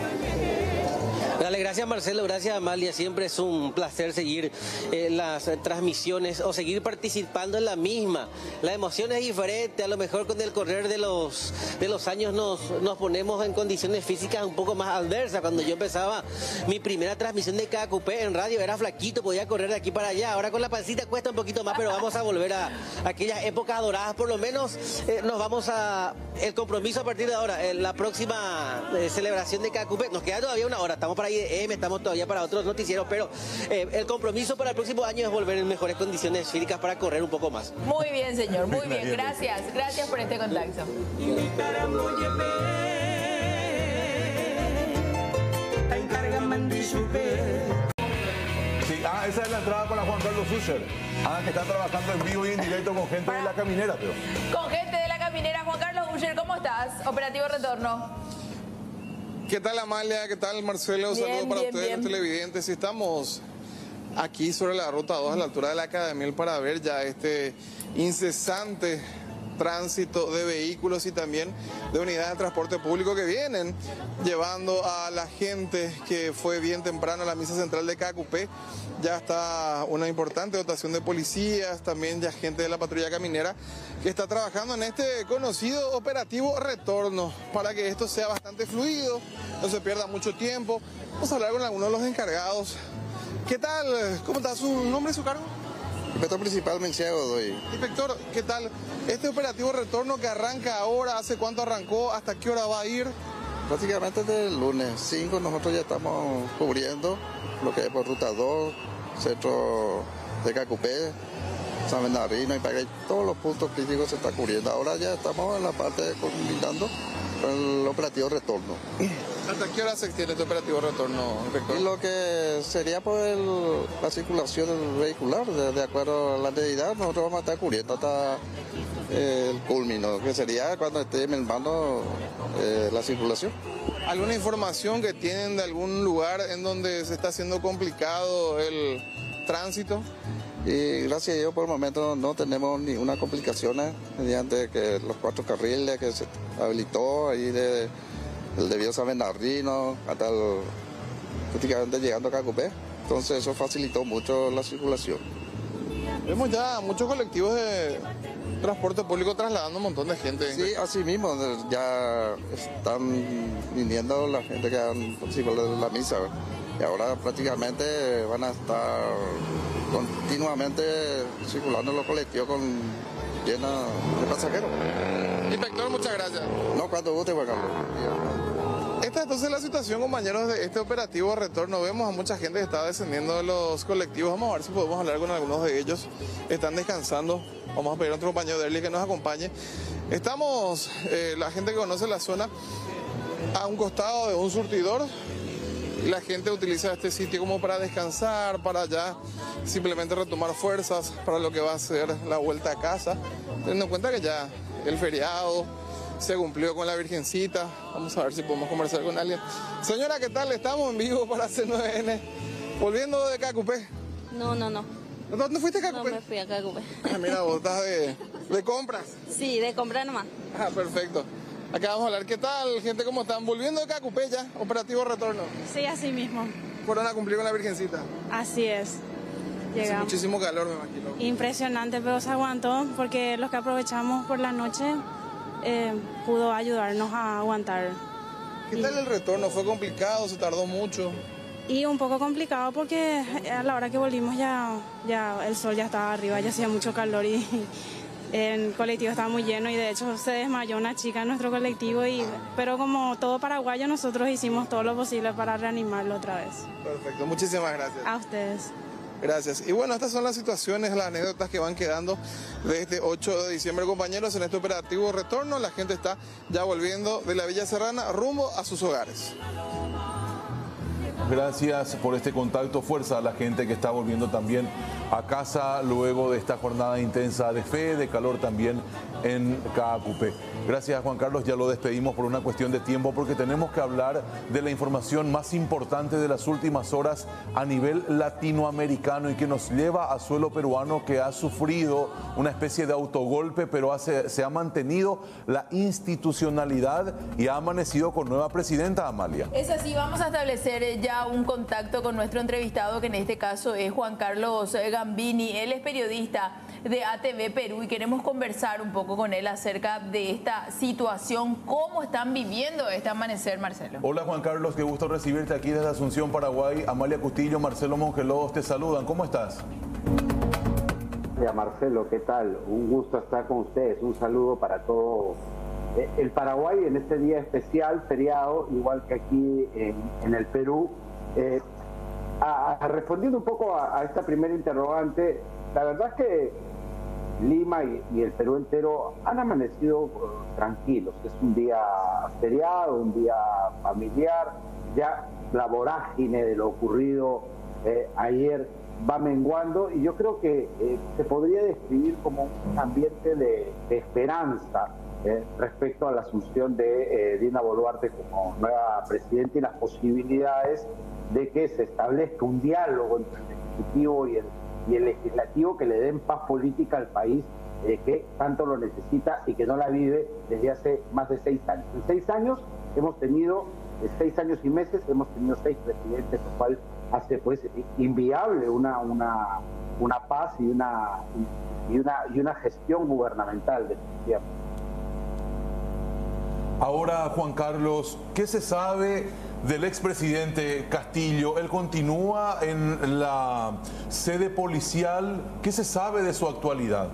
Dale, gracias Marcelo, gracias Amalia, siempre es un placer seguir las transmisiones o seguir participando en la misma. La emoción es diferente, a lo mejor con el correr de los años nos ponemos en condiciones físicas un poco más adversas. Cuando yo empezaba mi primera transmisión de Caacupé en radio era flaquito, podía correr de aquí para allá. Ahora con la pancita cuesta un poquito más, pero vamos a volver a aquellas épocas doradas. Por lo menos nos vamos a el compromiso a partir de ahora, la próxima celebración de Caacupé. Nos queda todavía una hora, estamos para IDM, estamos todavía para otros noticieros, pero el compromiso para el próximo año es volver en mejores condiciones físicas para correr un poco más. Muy bien, señor, muy bien, gracias por este contacto. Sí, esa es la entrada para Juan Carlos Suscher. Que está trabajando en vivo y en directo con gente de la caminera, pero. Con gente de la caminera, Juan Carlos Suscher, ¿cómo estás? Operativo Retorno. ¿Qué tal, Amalia? ¿Qué tal, Marcelo? Saludos para ustedes, los televidentes. Estamos aquí sobre la ruta 2 a la altura de la Academiel para ver ya este incesante tránsito de vehículos y también de unidades de transporte público que vienen llevando a la gente que fue bien temprano a la misa central de Caacupé. Ya está una importante dotación de policías, también ya gente de la patrulla caminera que está trabajando en este conocido operativo retorno para que esto sea bastante fluido, no se pierda mucho tiempo. Vamos a hablar con algunos de los encargados. ¿Qué tal? ¿Cómo está su nombre y su cargo? Inspector principal Menciego Godoy. Inspector, ¿qué tal? Este operativo retorno que arranca ahora, ¿hace cuánto arrancó? ¿Hasta qué hora va a ir? Prácticamente desde el lunes 5 nosotros ya estamos cubriendo lo que es por ruta 2, centro de Caacupé, San Bernardino y Pagay, todos los puntos críticos se está cubriendo. Ahora ya estamos en la parte combinando el operativo retorno. ¿Hasta qué hora se extiende este operativo retorno, inspector? Y lo que sería por la circulación vehicular, de acuerdo a la medida, nosotros vamos a estar cubriendo hasta el culmino, que sería cuando esté mermando la circulación. ¿Alguna información que tienen de algún lugar en donde se está haciendo complicado el tránsito? Y gracias a Dios por el momento no tenemos ninguna complicación mediante que los 4 carriles que se habilitó ahí el de San Bernardino hasta prácticamente llegando a Caacupé. Entonces eso facilitó mucho la circulación. Vemos ya muchos colectivos de transporte público trasladando un montón de gente. Sí, así mismo, ya están viniendo la gente que han participado de la misa. Y ahora prácticamente van a estar continuamente circulando los colectivos llenos de pasajeros. Inspector, muchas gracias. No, cuando guste, Juan Carlos. esta es entonces la situación, compañeros, de este operativo de retorno. Vemos a mucha gente que está descendiendo de los colectivos. Vamos a ver si podemos hablar con algunos de ellos. Están descansando. Vamos a pedir a otro compañero de Erly que nos acompañe. Estamos, la gente que conoce la zona, a un costado de un surtidor. La gente utiliza este sitio como para descansar, para ya simplemente retomar fuerzas para lo que va a ser la vuelta a casa. Teniendo en cuenta que ya el feriado se cumplió con la Virgencita. Vamos a ver si podemos conversar con alguien. Señora, ¿qué tal? Estamos en vivo para C9N. Volviendo de Cacupé. No. ¿Dónde fuiste a Cacupé? No me fui a Cacupé. Ah, mira, vos estás de compras. Sí, de comprar nomás. Ah, perfecto. Acá vamos a hablar. ¿Qué tal, gente? ¿Cómo están? Volviendo de Cacupé ya, operativo retorno. Sí, así mismo. ¿Fueron a cumplir con la Virgencita? Así es. Llegamos. Hace muchísimo calor, me imagino. Impresionante, pero se aguantó porque los que aprovechamos por la noche pudo ayudarnos a aguantar. ¿Qué tal el retorno? ¿Fue complicado? ¿Se tardó mucho? Y un poco complicado porque a la hora que volvimos ya el sol ya estaba arriba, ya hacía mucho calor y el colectivo estaba muy lleno y de hecho se desmayó una chica en nuestro colectivo, pero como todo paraguayo nosotros hicimos todo lo posible para reanimarlo otra vez. Perfecto, muchísimas gracias. A ustedes. Gracias. Y bueno, estas son las situaciones, las anécdotas que van quedando de este 8 de diciembre, compañeros, en este operativo retorno. La gente está ya volviendo de la Villa Serrana rumbo a sus hogares. Gracias por este contacto, fuerza a la gente que está volviendo también a casa luego de esta jornada intensa de fe, de calor también en Cacupé. Gracias, Juan Carlos, ya lo despedimos por una cuestión de tiempo porque tenemos que hablar de la información más importante de las últimas horas a nivel latinoamericano y que nos lleva a suelo peruano, que ha sufrido una especie de autogolpe, pero se ha mantenido la institucionalidad y ha amanecido con nueva presidenta, Amalia. Es así, vamos a establecer ya un contacto con nuestro entrevistado, que en este caso es Juan Carlos Gambini. Él es periodista de ATV Perú y queremos conversar un poco con él acerca de esta situación, cómo están viviendo este amanecer, Marcelo. Hola, Juan Carlos, qué gusto recibirte aquí desde Asunción, Paraguay. Amalia Custillo, Marcelo Mongelos te saludan. ¿Cómo estás? Hola, Marcelo, ¿qué tal? Un gusto estar con ustedes. Un saludo para todo el Paraguay en este día especial, feriado, igual que aquí en el Perú. Respondiendo un poco a esta primera interrogante, la verdad es que Lima y el Perú entero han amanecido tranquilos. Es un día feriado, un día familiar. Ya la vorágine de lo ocurrido ayer va menguando y yo creo que se podría describir como un ambiente de esperanza respecto a la asunción de Dina Boluarte como nueva presidenta y las posibilidades de que se establezca un diálogo entre el Ejecutivo y el Legislativo que le den paz política al país que tanto lo necesita y que no la vive desde hace más de 6 años. En 6 años hemos tenido, 6 años y meses, hemos tenido 6 presidentes, lo cual hace pues inviable una paz y una gestión gubernamental definitivamente. Ahora, Juan Carlos, ¿qué se sabe del expresidente Castillo? Él continúa en la sede policial. ¿Qué se sabe de su actualidad?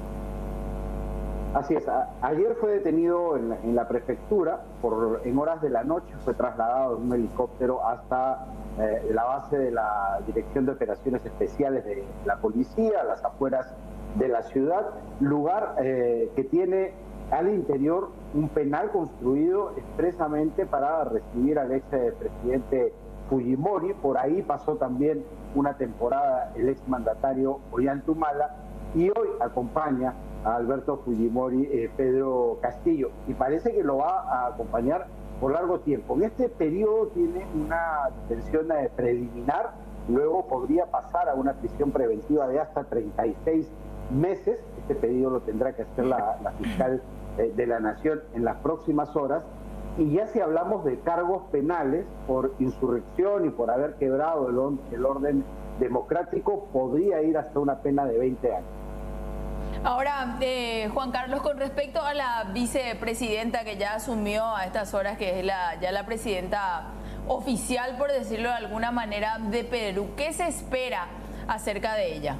Así es. Ayer fue detenido en la prefectura. En horas de la noche fue trasladado en un helicóptero hasta la base de la Dirección de Operaciones Especiales de la Policía, a las afueras de la ciudad, lugar que tiene al interior un penal construido expresamente para recibir al expresidente Fujimori. Por ahí pasó también una temporada el exmandatario Ollanta y hoy acompaña a Alberto Fujimori Pedro Castillo y parece que lo va a acompañar por largo tiempo. En este periodo tiene una detención preliminar, luego podría pasar a una prisión preventiva de hasta 36 meses. Este pedido lo tendrá que hacer la fiscal de la Nación en las próximas horas. Y ya si hablamos de cargos penales por insurrección y por haber quebrado el orden democrático, podría ir hasta una pena de 20 años. Ahora, Juan Carlos, con respecto a la vicepresidenta que ya asumió a estas horas, que es ya la presidenta oficial, por decirlo de alguna manera, de Perú, ¿qué se espera acerca de ella?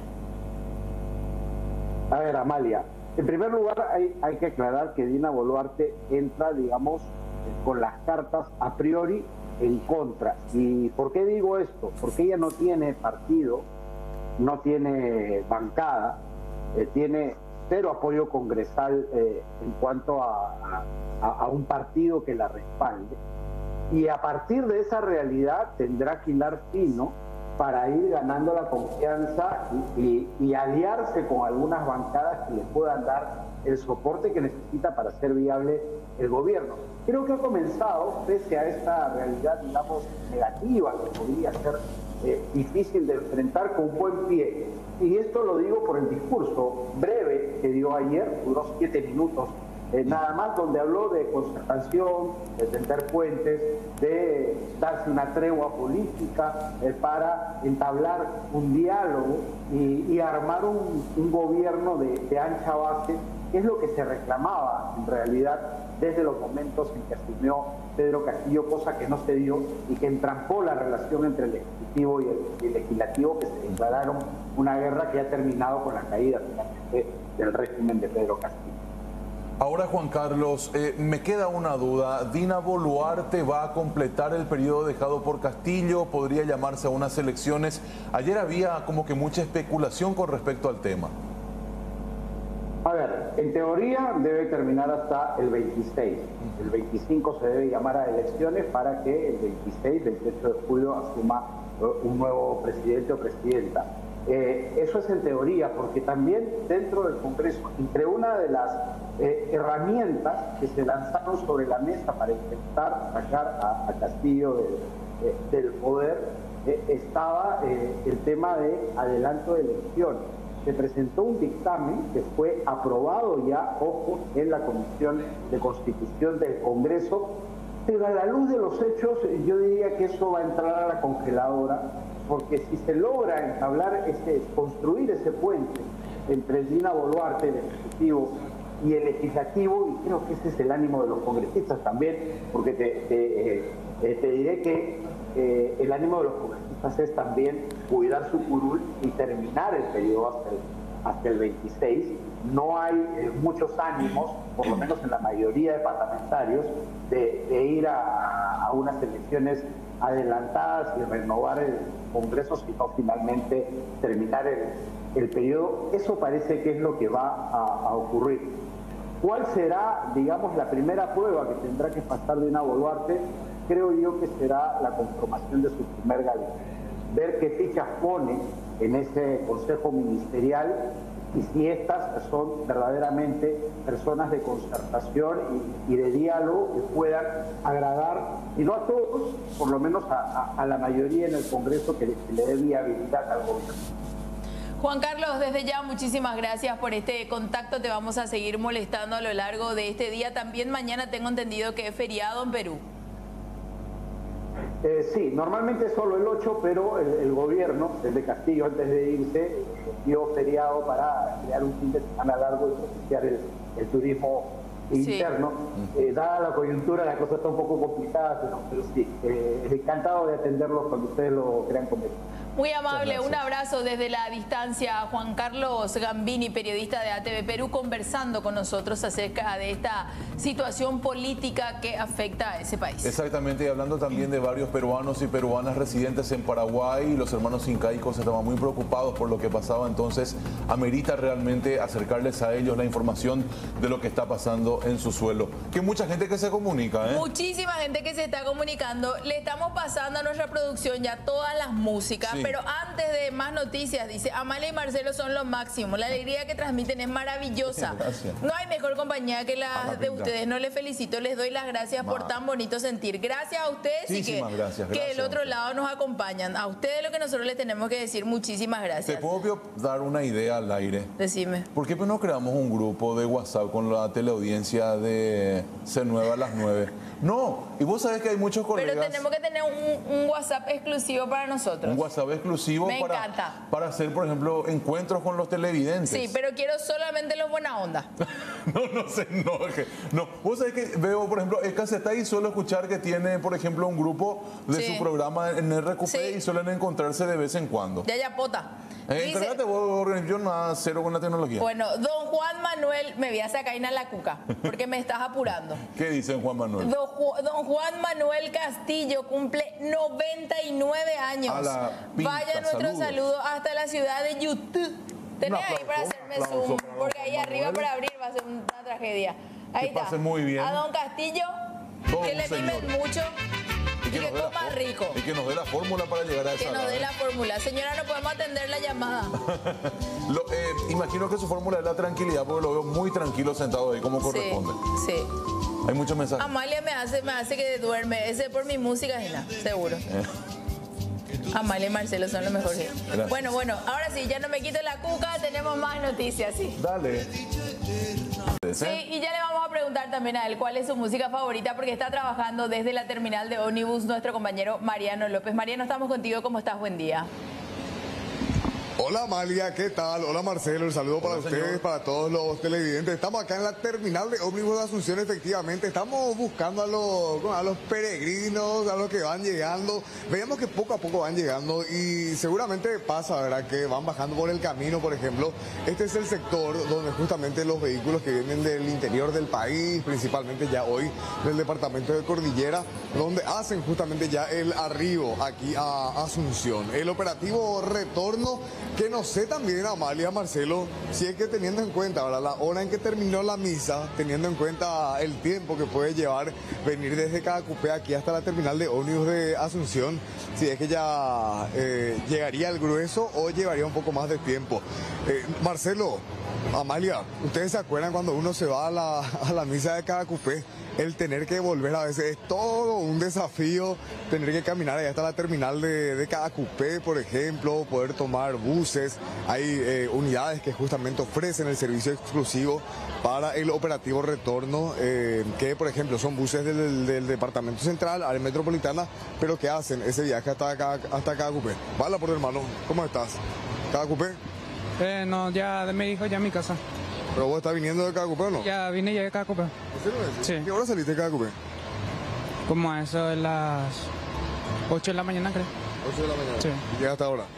A ver, Amalia, en primer lugar hay que aclarar que Dina Boluarte entra, digamos, con las cartas a priori en contra. ¿Y por qué digo esto? Porque ella no tiene partido, no tiene bancada, tiene cero apoyo congresal en cuanto a un partido que la respalde. Y a partir de esa realidad tendrá que hilar fino para ir ganando la confianza y aliarse con algunas bancadas que le puedan dar el soporte que necesita para ser viable el gobierno. Creo que ha comenzado, pese a esta realidad, digamos, negativa, que podría ser difícil de enfrentar, con buen pie. Y esto lo digo por el discurso breve que dio ayer, duró 7 minutos, nada más, donde habló de concertación, de tender puentes, de darse una tregua política para entablar un diálogo y armar un gobierno de ancha base, que es lo que se reclamaba en realidad desde los momentos en que asumió Pedro Castillo, cosa que no se dio y que entrampó la relación entre el Ejecutivo y el Legislativo, que se declararon una guerra que ha terminado con la caída finalmente del régimen de Pedro Castillo. Ahora, Juan Carlos, me queda una duda. ¿Dina Boluarte va a completar el periodo dejado por Castillo? ¿Podría llamarse a unas elecciones? Ayer había como que mucha especulación con respecto al tema. A ver, en teoría debe terminar hasta el 26. El 25 se debe llamar a elecciones para que el 26, 28 de julio, asuma un nuevo presidente o presidenta. Eso es en teoría, porque también dentro del Congreso, entre una de las herramientas que se lanzaron sobre la mesa para intentar sacar a Castillo del poder, estaba el tema de adelanto de elecciones. Se presentó un dictamen que fue aprobado ya, ojo, en la Comisión de Constitución del Congreso, pero a la luz de los hechos yo diría que eso va a entrar a la congeladora, porque si se logra entablar construir ese puente entre Dina Boluarte, el Ejecutivo, y el Legislativo, y creo que ese es el ánimo de los congresistas también, porque te diré que el ánimo de los congresistas es también cuidar su curul y terminar el periodo hasta el 26. No hay muchos ánimos, por lo menos en la mayoría de parlamentarios, de ir a unas elecciones adelantadas y renovar el Congreso, sino finalmente terminar el periodo. Eso parece que es lo que va a ocurrir. ¿Cuál será, digamos, la primera prueba que tendrá que pasar Dina Boluarte? Creo yo que será la conformación de su primer gabinete. Ver qué fichas pone en ese Consejo Ministerial y si estas son verdaderamente personas de concertación y de diálogo que puedan agradar, y no a todos, por lo menos a la mayoría en el Congreso, que le dé viabilidad al gobierno. Juan Carlos, desde ya muchísimas gracias por este contacto. Te vamos a seguir molestando a lo largo de este día. También mañana tengo entendido que es feriado en Perú. Sí, normalmente es solo el 8, pero el gobierno, desde Castillo, antes de irse, dio feriado para crear un fin de semana largo y propiciar el turismo interno. Dada la coyuntura, la cosa está un poco complicada, pero sí, encantado de atenderlos cuando ustedes lo crean conveniente. Muy amable, un abrazo desde la distancia. Juan Carlos Gambini, periodista de ATV Perú, conversando con nosotros acerca de esta situación política que afecta a ese país. Exactamente, y hablando también de varios peruanos y peruanas residentes en Paraguay, los hermanos incaicos estaban muy preocupados por lo que pasaba, entonces amerita realmente acercarles a ellos la información de lo que está pasando en su suelo. Que mucha gente que se comunica, Muchísima gente que se está comunicando. Le estamos pasando a nuestra producción ya todas las músicas. Sí. Pero antes de más noticias, dice, Amalia y Marcelo son lo máximo. La alegría que transmiten es maravillosa. Gracias. No hay mejor compañía que la de ustedes. No les felicito, les doy las gracias por tan bonito sentir. Gracias a ustedes y que del otro lado nos acompañan. A ustedes lo que nosotros les tenemos que decir, muchísimas gracias. ¿Te puedo dar una idea al aire? Decime. ¿Por qué no creamos un grupo de WhatsApp con la teleaudiencia de C9 a las 9? No, y vos sabés que hay muchos colegas... Pero tenemos que tener un WhatsApp exclusivo para nosotros. Un WhatsApp exclusivo para hacer, por ejemplo, encuentros con los televidentes. Sí, pero quiero solamente los buena onda. No. Vos sabés que veo, por ejemplo, Escacetá y suelo escuchar que tiene, por ejemplo, un grupo de su programa en RQP y suelen encontrarse de vez en cuando. Ya, pota. Entregate vos, organización, nada, cero con la tecnología. Bueno, don Juan Manuel, me voy a sacar en la cuca, porque me estás apurando. ¿Qué dicen Juan Manuel? Don Juan Manuel Castillo cumple 99 años. Vaya nuestro saludo hasta la ciudad de YouTube. Tenés ahí para hacerme zoom, porque ahí arriba para abrir va a ser una tragedia. Ahí está. Pase muy bien. A don Castillo, que le mimen mucho. Y que coma rico. Y que nos dé la fórmula para llegar a esa. Que nos dé la fórmula. Señora, no podemos atender la llamada. Imagino que su fórmula es la tranquilidad, porque lo veo muy tranquilo sentado ahí como corresponde. Sí. Hay muchos mensajes. Amalia me hace que duerme. Ese por mi música, Gina, seguro. Amalia y Marcelo son los mejores. Gracias. Bueno, ahora sí, ya no me quito la cuca, tenemos más noticias, sí. Dale. Sí, y ya le vamos a preguntar también a él cuál es su música favorita, porque está trabajando desde la terminal de ómnibus nuestro compañero Mariano López. Mariano, estamos contigo, ¿cómo estás? Buen día. Hola Amalia, ¿qué tal? Hola Marcelo, el saludo para ustedes, señor. Para todos los televidentes. Estamos acá en la terminal de ómnibus de Asunción, efectivamente. Estamos buscando a los peregrinos, a los que van llegando. Veamos que poco a poco van llegando y seguramente pasa, ¿verdad? Que van bajando por el camino, por ejemplo. Este es el sector donde justamente los vehículos que vienen del interior del país, principalmente ya hoy del departamento de Cordillera, donde hacen justamente ya el arribo aquí a Asunción. El operativo retorno, que no sé también, Amalia, Marcelo, si es que teniendo en cuenta, ¿verdad?, la hora en que terminó la misa, teniendo en cuenta el tiempo que puede llevar venir desde Cadacupé aquí hasta la terminal de ómnibus de Asunción, si es que ya llegaría el grueso o llevaría un poco más de tiempo. Marcelo, Amalia, ¿ustedes se acuerdan cuando uno se va a la misa de Cadacupé? El tener que volver a veces es todo un desafío, tener que caminar allá hasta la terminal de Cadacupé, por ejemplo, poder tomar buses. Hay unidades que justamente ofrecen el servicio exclusivo para el operativo retorno, que por ejemplo son buses del departamento central, área metropolitana, pero que hacen ese viaje hasta Cadacupé. Vale, por hermano, ¿cómo estás? ¿Cadacupé? No, ya me dijo ya en mi casa. ¿Pero vos estás viniendo de Cadacupé o no? Ya vine ya de Cadacupé. Sí. ¿Qué hora saliste de Cadacupé? Como a eso de las 8 de la mañana, creo. 8 de la mañana. Sí. ¿Y llegas hasta ahora?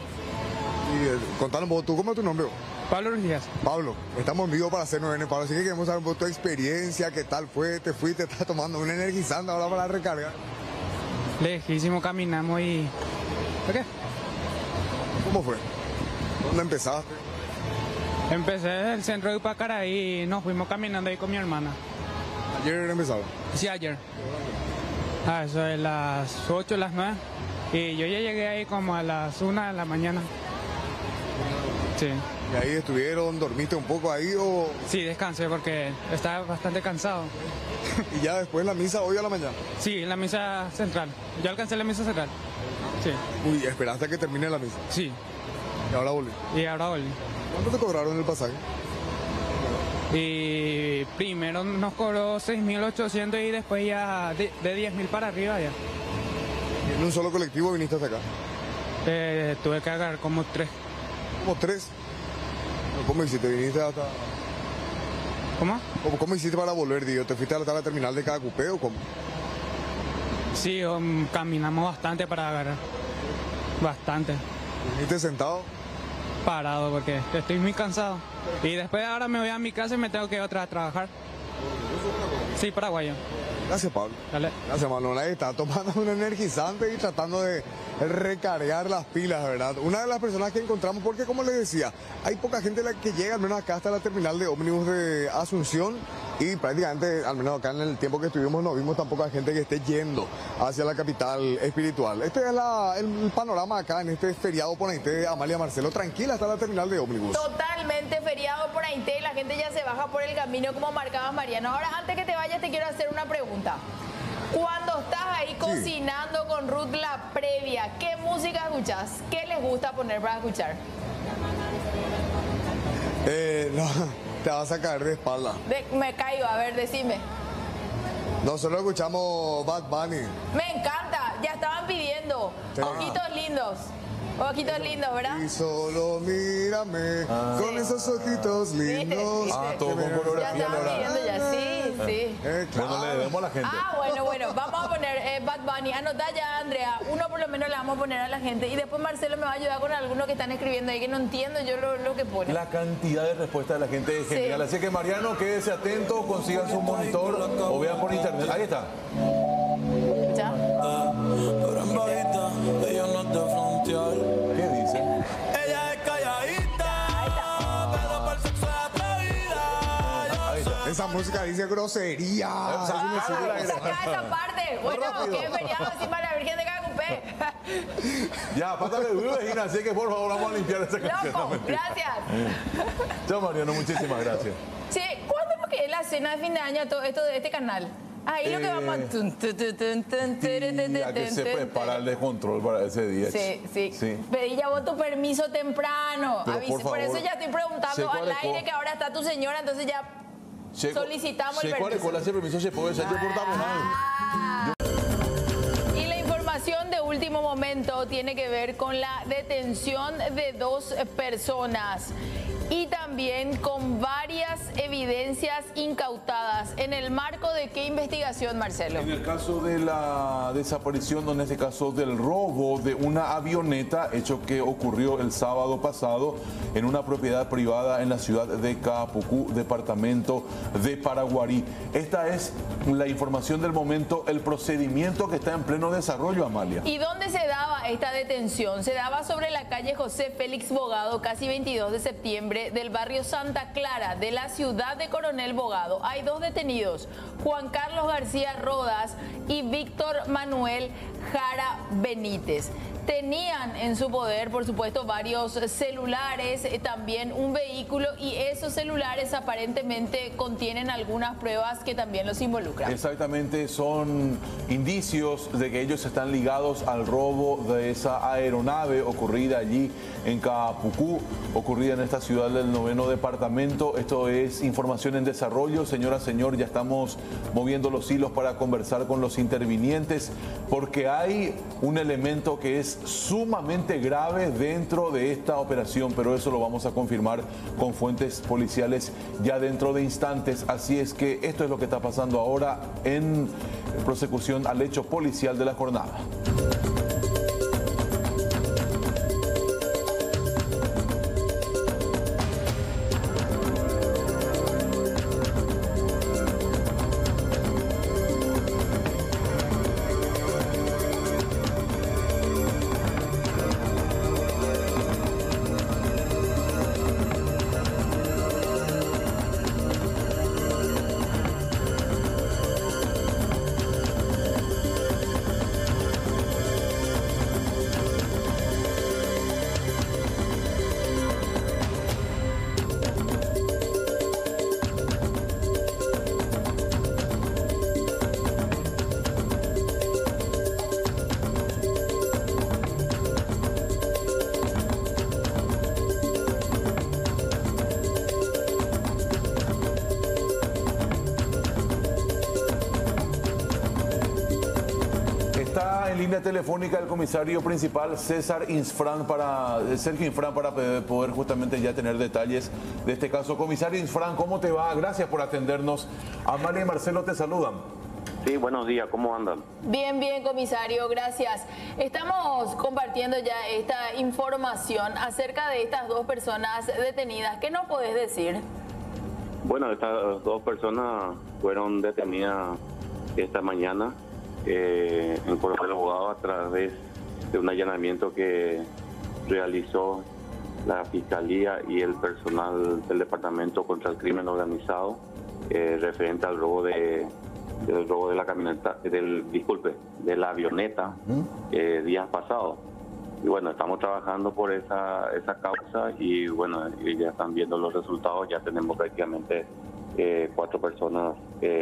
Y contanos un poco, ¿tú cómo es tu nombre? Pablo Díaz. Pablo, estamos en vivo para hacer 9N, Pablo, así que queremos saber un poco tu experiencia, qué tal fue, te fuiste, estás tomando un energizante ahora para recargar. Lejísimo, caminamos y... ¿Por qué? ¿Cómo fue? ¿Dónde empezaste? Empecé en el centro de Upacaraí y nos fuimos caminando ahí con mi hermana. ¿Ayer empezaron? Sí, ayer. Eso de las 8, las 9. Y yo ya llegué ahí como a las 1 de la mañana. Sí. ¿Y ahí estuvieron? ¿Dormiste un poco ahí o...? Sí, descansé porque estaba bastante cansado. ¿Y ya después la misa hoy a la mañana? Sí, en la misa central. Yo alcancé la misa central. Sí. Uy, ¿esperaste a que termine la misa? Sí. ¿Y ahora volví? Y ahora volví. ¿Cuánto te cobraron el pasaje? Y primero nos cobró 6.800 y después ya de 10.000 para arriba ya. ¿Y en un solo colectivo viniste hasta acá? Tuve que agarrar como 3. ¿Como 3? ¿Cómo hiciste? ¿Viniste hasta...? ¿Cómo? ¿Cómo hiciste para volver, digo? ¿Te fuiste hasta la terminal de Cadacupé o cómo? Sí, caminamos bastante para agarrar. Bastante. ¿Viniste sentado? Parado porque estoy muy cansado. Y después ahora me voy a mi casa y me tengo que ir otra vez a trabajar. Sí, paraguayo. Gracias, Pablo. Dale. Gracias, Manuel. Ahí está tomando un energizante y tratando de recargar las pilas, ¿verdad? Una de las personas que encontramos, porque como les decía, hay poca gente la que llega, al menos acá hasta la terminal de ómnibus de Asunción, y prácticamente, al menos acá en el tiempo que estuvimos, no vimos tampoco a gente que esté yendo hacia la capital espiritual. Este es el panorama acá en este feriado por ahí de Amalia, Marcelo. Tranquila hasta la terminal de ómnibus. Totalmente feriado por ahí, la gente ya se baja por el camino como marcabas, Mariano. Ahora, antes que te vayas, te quiero hacer una pregunta. Cuando estás ahí cocinando con Ruth la previa, ¿qué música escuchas? ¿Qué les gusta poner para escuchar? No, te vas a caer de espalda. Me caigo, a ver, decime. Nosotros escuchamos Bad Bunny. Me encanta, ya estaban pidiendo. Sí. Ojitos lindos. Ojitos lindos, ¿verdad? Y solo mírame con esos ojitos lindos. Todo con coreografía. Ya estaban pidiendo ya, sí. Bueno, le debemos ponemos a la gente. Ah, bueno, vamos a poner Bad Bunny. Anotá ya, Andrea. Uno por lo menos le vamos a poner a la gente. Y después Marcelo me va a ayudar con algunos que están escribiendo ahí que no entiendo yo lo que pone. La cantidad de respuestas de la gente es genial. Así que Mariano, quédese atento, consigan su monitor o vean por internet. Ahí está. ¿Ya? ¿Qué dice? Ella es calladita, pero por sexo es atrevida. Esa música dice grosería. Saca esa parte. Bueno, qué feriado encima de la Virgen de Cacupé. Ya, pátale duro, Gina, así que por favor vamos a limpiar esa canción. Loco, gracias. Chao, Mariano, muchísimas gracias. Sí, ¿cuándo es lo que es la cena de fin de año todo esto de este canal? Ahí lo que vamos a... Ya que se prepara el descontrol para ese día. Sí. Pedí ya vos tu permiso temprano. Pero por eso ya estoy preguntando al aire que ahora está tu señora, entonces ya solicitamos el permiso. Y la información de último momento tiene que ver con la detención de 2 personas y también con varias evidencias incautadas. ¿En el marco de qué investigación, Marcelo? En el caso de la desaparición, en este caso del robo de una avioneta, hecho que ocurrió el sábado pasado en una propiedad privada en la ciudad de Caapucú, departamento de Paraguarí. Esta es la información del momento, el procedimiento que está en pleno desarrollo, Amalia. ¿Y dónde se daba esta detención? Se daba sobre la calle José Félix Bogado, casi 22 de septiembre, del barrio Santa Clara, de la ciudad de Coronel Bogado. Hay 2 detenidos, Juan Carlos García Rodas y Víctor Manuel Jara Benítez. Tenían en su poder, por supuesto, varios celulares, también un vehículo, y esos celulares aparentemente contienen algunas pruebas que también los involucran. Exactamente, son indicios de que ellos están ligados al robo de esa aeronave ocurrida allí en Caapucú, ocurrida en esta ciudad del 9º departamento. Esto es información en desarrollo. Señora, señor, ya estamos moviendo los hilos para conversar con los intervinientes, porque hay un elemento que es sumamente grave dentro de esta operación, pero eso lo vamos a confirmar con fuentes policiales ya dentro de instantes. Así es que esto es lo que está pasando ahora en prosecución al hecho policial de la jornada. En línea telefónica el comisario principal Sergio Infran para poder justamente ya tener detalles de este caso. Comisario Infran, ¿cómo te va? Gracias por atendernos. Amalia y Marcelo te saludan. Sí, buenos días, ¿cómo andan? Bien, comisario, gracias. Estamos compartiendo ya esta información acerca de estas 2 personas detenidas. ¿Qué nos podés decir? Bueno, estas 2 personas fueron detenidas esta mañana en Coronel Bogado a través de un allanamiento que realizó la Fiscalía y el personal del Departamento contra el Crimen Organizado referente al robo de la camioneta, de la avioneta días pasados. Y bueno, estamos trabajando por esa causa y bueno, ya están viendo los resultados. Ya tenemos prácticamente 4 personas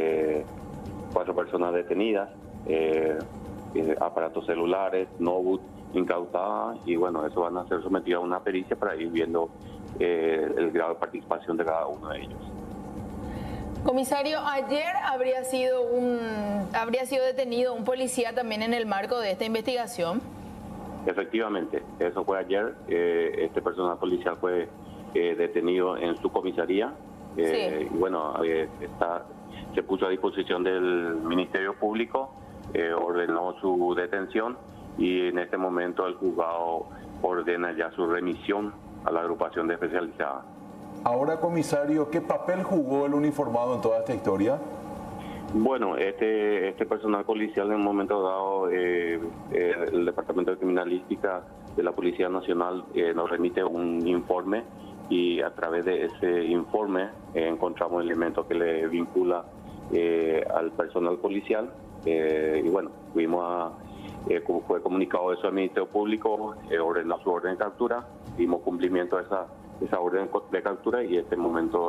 detenidas, aparatos celulares, notebooks incautadas, y bueno, eso van a ser sometidos a una pericia para ir viendo el grado de participación de cada uno de ellos. Comisario, ayer habría sido detenido un policía también en el marco de esta investigación. Efectivamente, eso fue ayer. Este personal policial fue detenido en su comisaría Y bueno, se puso a disposición del Ministerio Público, ordenó su detención y en este momento el juzgado ordena ya su remisión a la agrupación de especializada. Ahora, comisario, ¿qué papel jugó el uniformado en toda esta historia? Bueno, este personal policial en un momento dado, el Departamento de Criminalística de la Policía Nacional nos remite un informe y a través de ese informe encontramos elementos que le vincula al personal policial y bueno, fue comunicado eso al Ministerio Público, ordenó su orden de captura, dimos cumplimiento a esa orden de captura y este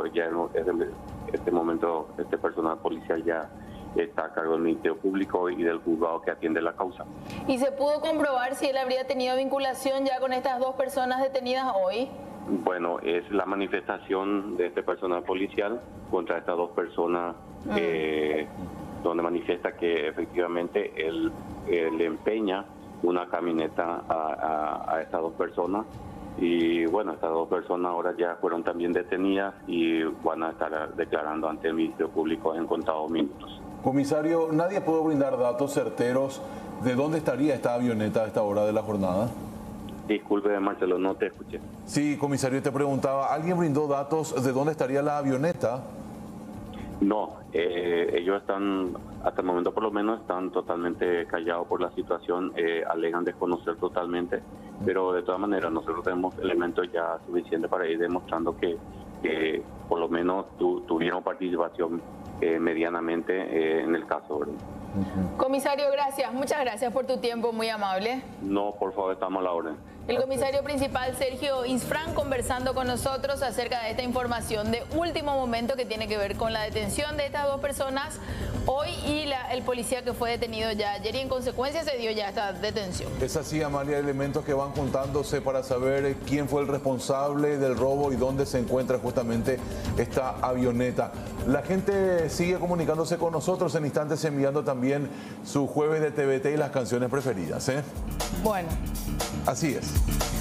personal policial ya está a cargo del Ministerio Público y del juzgado que atiende la causa. ¿Y se pudo comprobar si él habría tenido vinculación ya con estas dos personas detenidas hoy? Bueno, es la manifestación de este personal policial contra estas dos personas donde manifiesta que efectivamente él le empeña una camioneta a estas dos personas. Y bueno, estas dos personas ahora ya fueron también detenidas y van a estar declarando ante el Ministerio Público en contados minutos. Comisario, ¿nadie puede brindar datos certeros de dónde estaría esta avioneta a esta hora de la jornada? Disculpe, Marcelo, no te escuché. Sí, comisario, te preguntaba, ¿alguien brindó datos de dónde estaría la avioneta? No, ellos están, hasta el momento por lo menos, están totalmente callados por la situación, alegan desconocer totalmente, pero de todas maneras nosotros tenemos elementos ya suficientes para ir demostrando que por lo menos tuvieron participación medianamente en el caso, ¿verdad? Comisario, gracias, muchas gracias por tu tiempo, muy amable. No, por favor, estamos a la orden. El comisario principal Sergio Insfrán conversando con nosotros acerca de esta información de último momento que tiene que ver con la detención de estas dos personas hoy y el policía que fue detenido ya ayer y en consecuencia se dio ya esta detención. Es así, Amalia, elementos que van juntándose para saber quién fue el responsable del robo y dónde se encuentra justamente esta avioneta. La gente sigue comunicándose con nosotros, en instantes enviando también su jueves de TVT y las canciones preferidas, ¿eh? Bueno. Así es.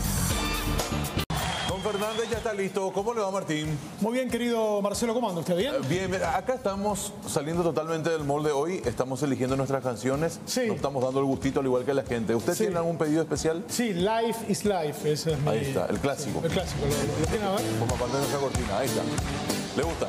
Don Fernández ya está listo. ¿Cómo le va, Martín? Muy bien, querido Marcelo, ¿cómo anda usted? ¿Bien? Bien, acá estamos saliendo totalmente del molde hoy. Estamos eligiendo nuestras canciones. Sí. Nos estamos dando el gustito al igual que la gente. ¿Usted tiene algún pedido especial? Sí, Life is Life. Ese es mi... Ahí está, el clásico. El clásico. ¿Lo tiene a ver? Forma parte de nuestra cortina. Ahí está. ¿Le gusta?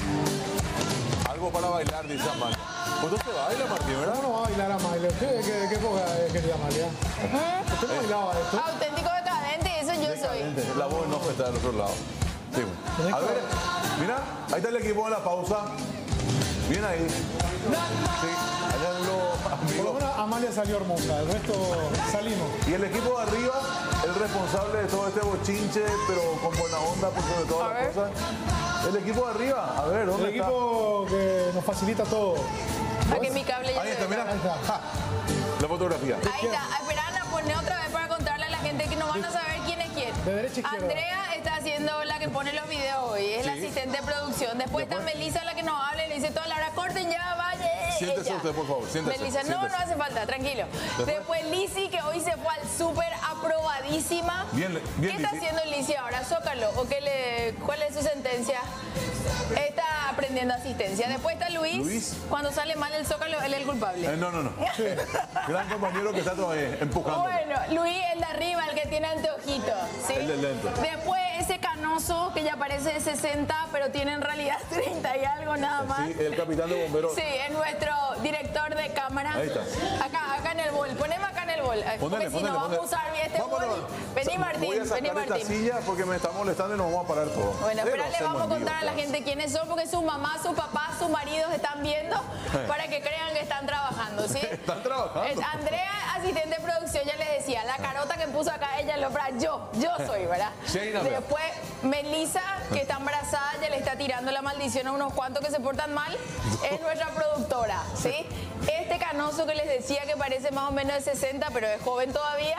Algo para bailar, dice Amalia. Pues usted baila, Martín, ¿verdad? ¿Cómo no va a bailar, Amalia? ¿Qué época es, querida Amalia? ¿Usted no bailaba esto? Auténtico decadente, eso yo soy. La voz no está del otro lado. Sí. A ver, mira, ahí está el equipo de la pausa. Bien ahí. Sí, allá en los por lo menos Amalia salió hermosa, el resto salimos. Y el equipo de arriba, el responsable de todo este bochinche, pero con buena onda por sobre todas las cosas. El equipo de arriba, a ver, ¿dónde está? El equipo que nos facilita todo. Aquí mi cable ya ahí está, mira. La fotografía. Ahí está, esperan a poner otra vez para contarle a la gente que no van a saber quién es quién. De derecha a izquierda. Andrea está haciendo la que pone los videos hoy, es la asistente de producción. Después está Melissa la que nos habla y le dice toda la hora, corten ya, vaya. Siéntese usted, por favor, siéntese. Melissa, no hace falta, tranquilo. Después Lizzy, que hoy se fue al súper aprobadísima. Bien, ¿Qué está haciendo Lizzy ahora? Zócalo. ¿O cuál es su sentencia? Está aprendiendo asistencia. Después está Luis. Cuando sale mal el Zócalo, él es el culpable. No. Sí. Gran compañero que está todavía empujando. Bueno, Luis, el de arriba, el que tiene anteojitos. ¿sí? El de lento. Después ese canoso que ya parece de 60, pero tiene en realidad 30 y algo nada más. Sí, el capitán de bomberos. Sí, es nuestro director de cámara. Ahí está. Acá en el bol. Poneme acá en el bol. Porque si no vamos a usar bien este bol. Vení, Martín. Voy a sacar esta silla porque me está molestando y nos vamos a parar todo. Bueno, pero le vamos a contar a la gente quiénes son, porque sus mamás, sus papás, sus maridos están viendo para que crean que están trabajando, ¿sí? Están trabajando. Andrea, asistente de producción, ya les decía, la carota que puso acá ella en la obra, yo soy, ¿verdad? Sí, después, Melissa, que está embarazada, ya le está tirando la maldición a unos cuantos que se portan mal, es nuestra productora, ¿sí? Este canoso que les decía que parece más o menos de 60, pero es joven todavía,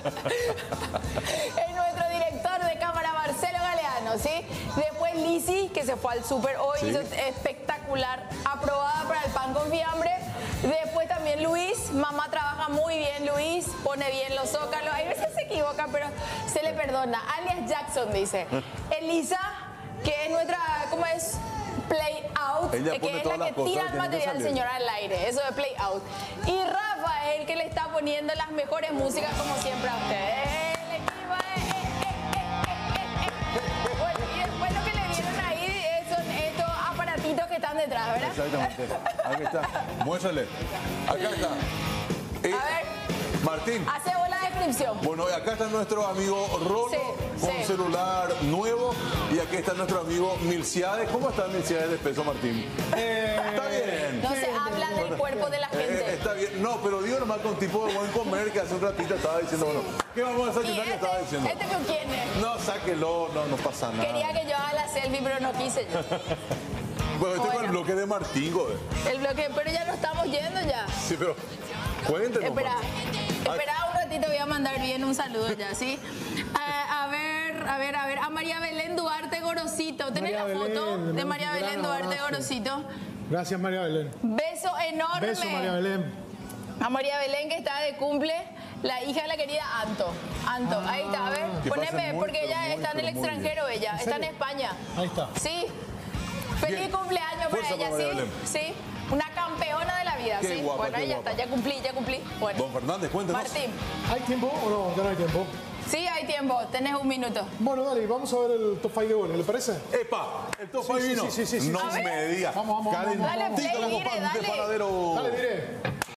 es nuestro director de cámara, Marcelo Galeano, ¿sí? Después Lizzy, que se fue al súper hoy, hizo espectacular, aprobada para el pan con fiambre. Después también Luis, mamá trabaja muy bien, Luis, pone bien los zócalos, hay veces se equivoca, pero se le perdona. Alias Jackson dice. Elisa, que es nuestra, ¿cómo es? Play out, Ella que pone es todas la las que cosas, tira el tiene que material salir. señor al aire, eso de play out. Y Rafa es el que le está poniendo las mejores músicas como siempre a ustedes. El equipo Bueno, y después lo que le vieron ahí son estos aparatitos que están detrás, ¿verdad? Exactamente. Aquí está. Muéstrale. Acá está. A ver. Martín. Hace vos la descripción. Bueno, acá está nuestro amigo Rolo con celular nuevo y aquí está nuestro amigo Milciades. ¿Cómo está Milciades de peso, Martín? Está bien. No se habla del cuerpo de la gente. Está bien. No, pero digo nomás con tipo de buen comer que hace un ratito estaba diciendo, bueno, ¿qué vamos a desayunar? Y estaba diciendo. ¿Este con quién es? No, sáquelo, no pasa nada. Quería que yo haga la selfie, pero no quise yo. Bueno, este con el bloque de Martín, güey. El bloque, pero ya no estamos yendo ya. Sí, pero cuéntenos. Espera un ratito, voy a mandar bien un saludo ya, ¿sí? A ver, a María Belén Duarte Gorosito. ¿Tenés la foto de María Belén Duarte Gorosito? Gracias, María Belén. Beso enorme. Beso, María Belén. A María Belén, que está de cumple, la hija de la querida Anto. Ahí está, a ver, poneme, porque ella está en el extranjero, ella, está en España. Ahí está. Sí. Feliz cumpleaños para ella, ¿sí? Sí. Una campeona de la vida, Qué sí. guapa, Bueno, qué ahí ya guapa. está, ya cumplí. Bueno. Don Fernández, cuéntenos. Martín. ¿Hay tiempo o no? Ya no hay tiempo. Sí, hay tiempo, tenés un minuto. Bueno, dale, vamos a ver el top 5 de goles, ¿le parece? ¡Epa! El top 5 vino. Sí. No me digas. Vamos. Dale, play, Calentito como mire, pan de dale. panadero.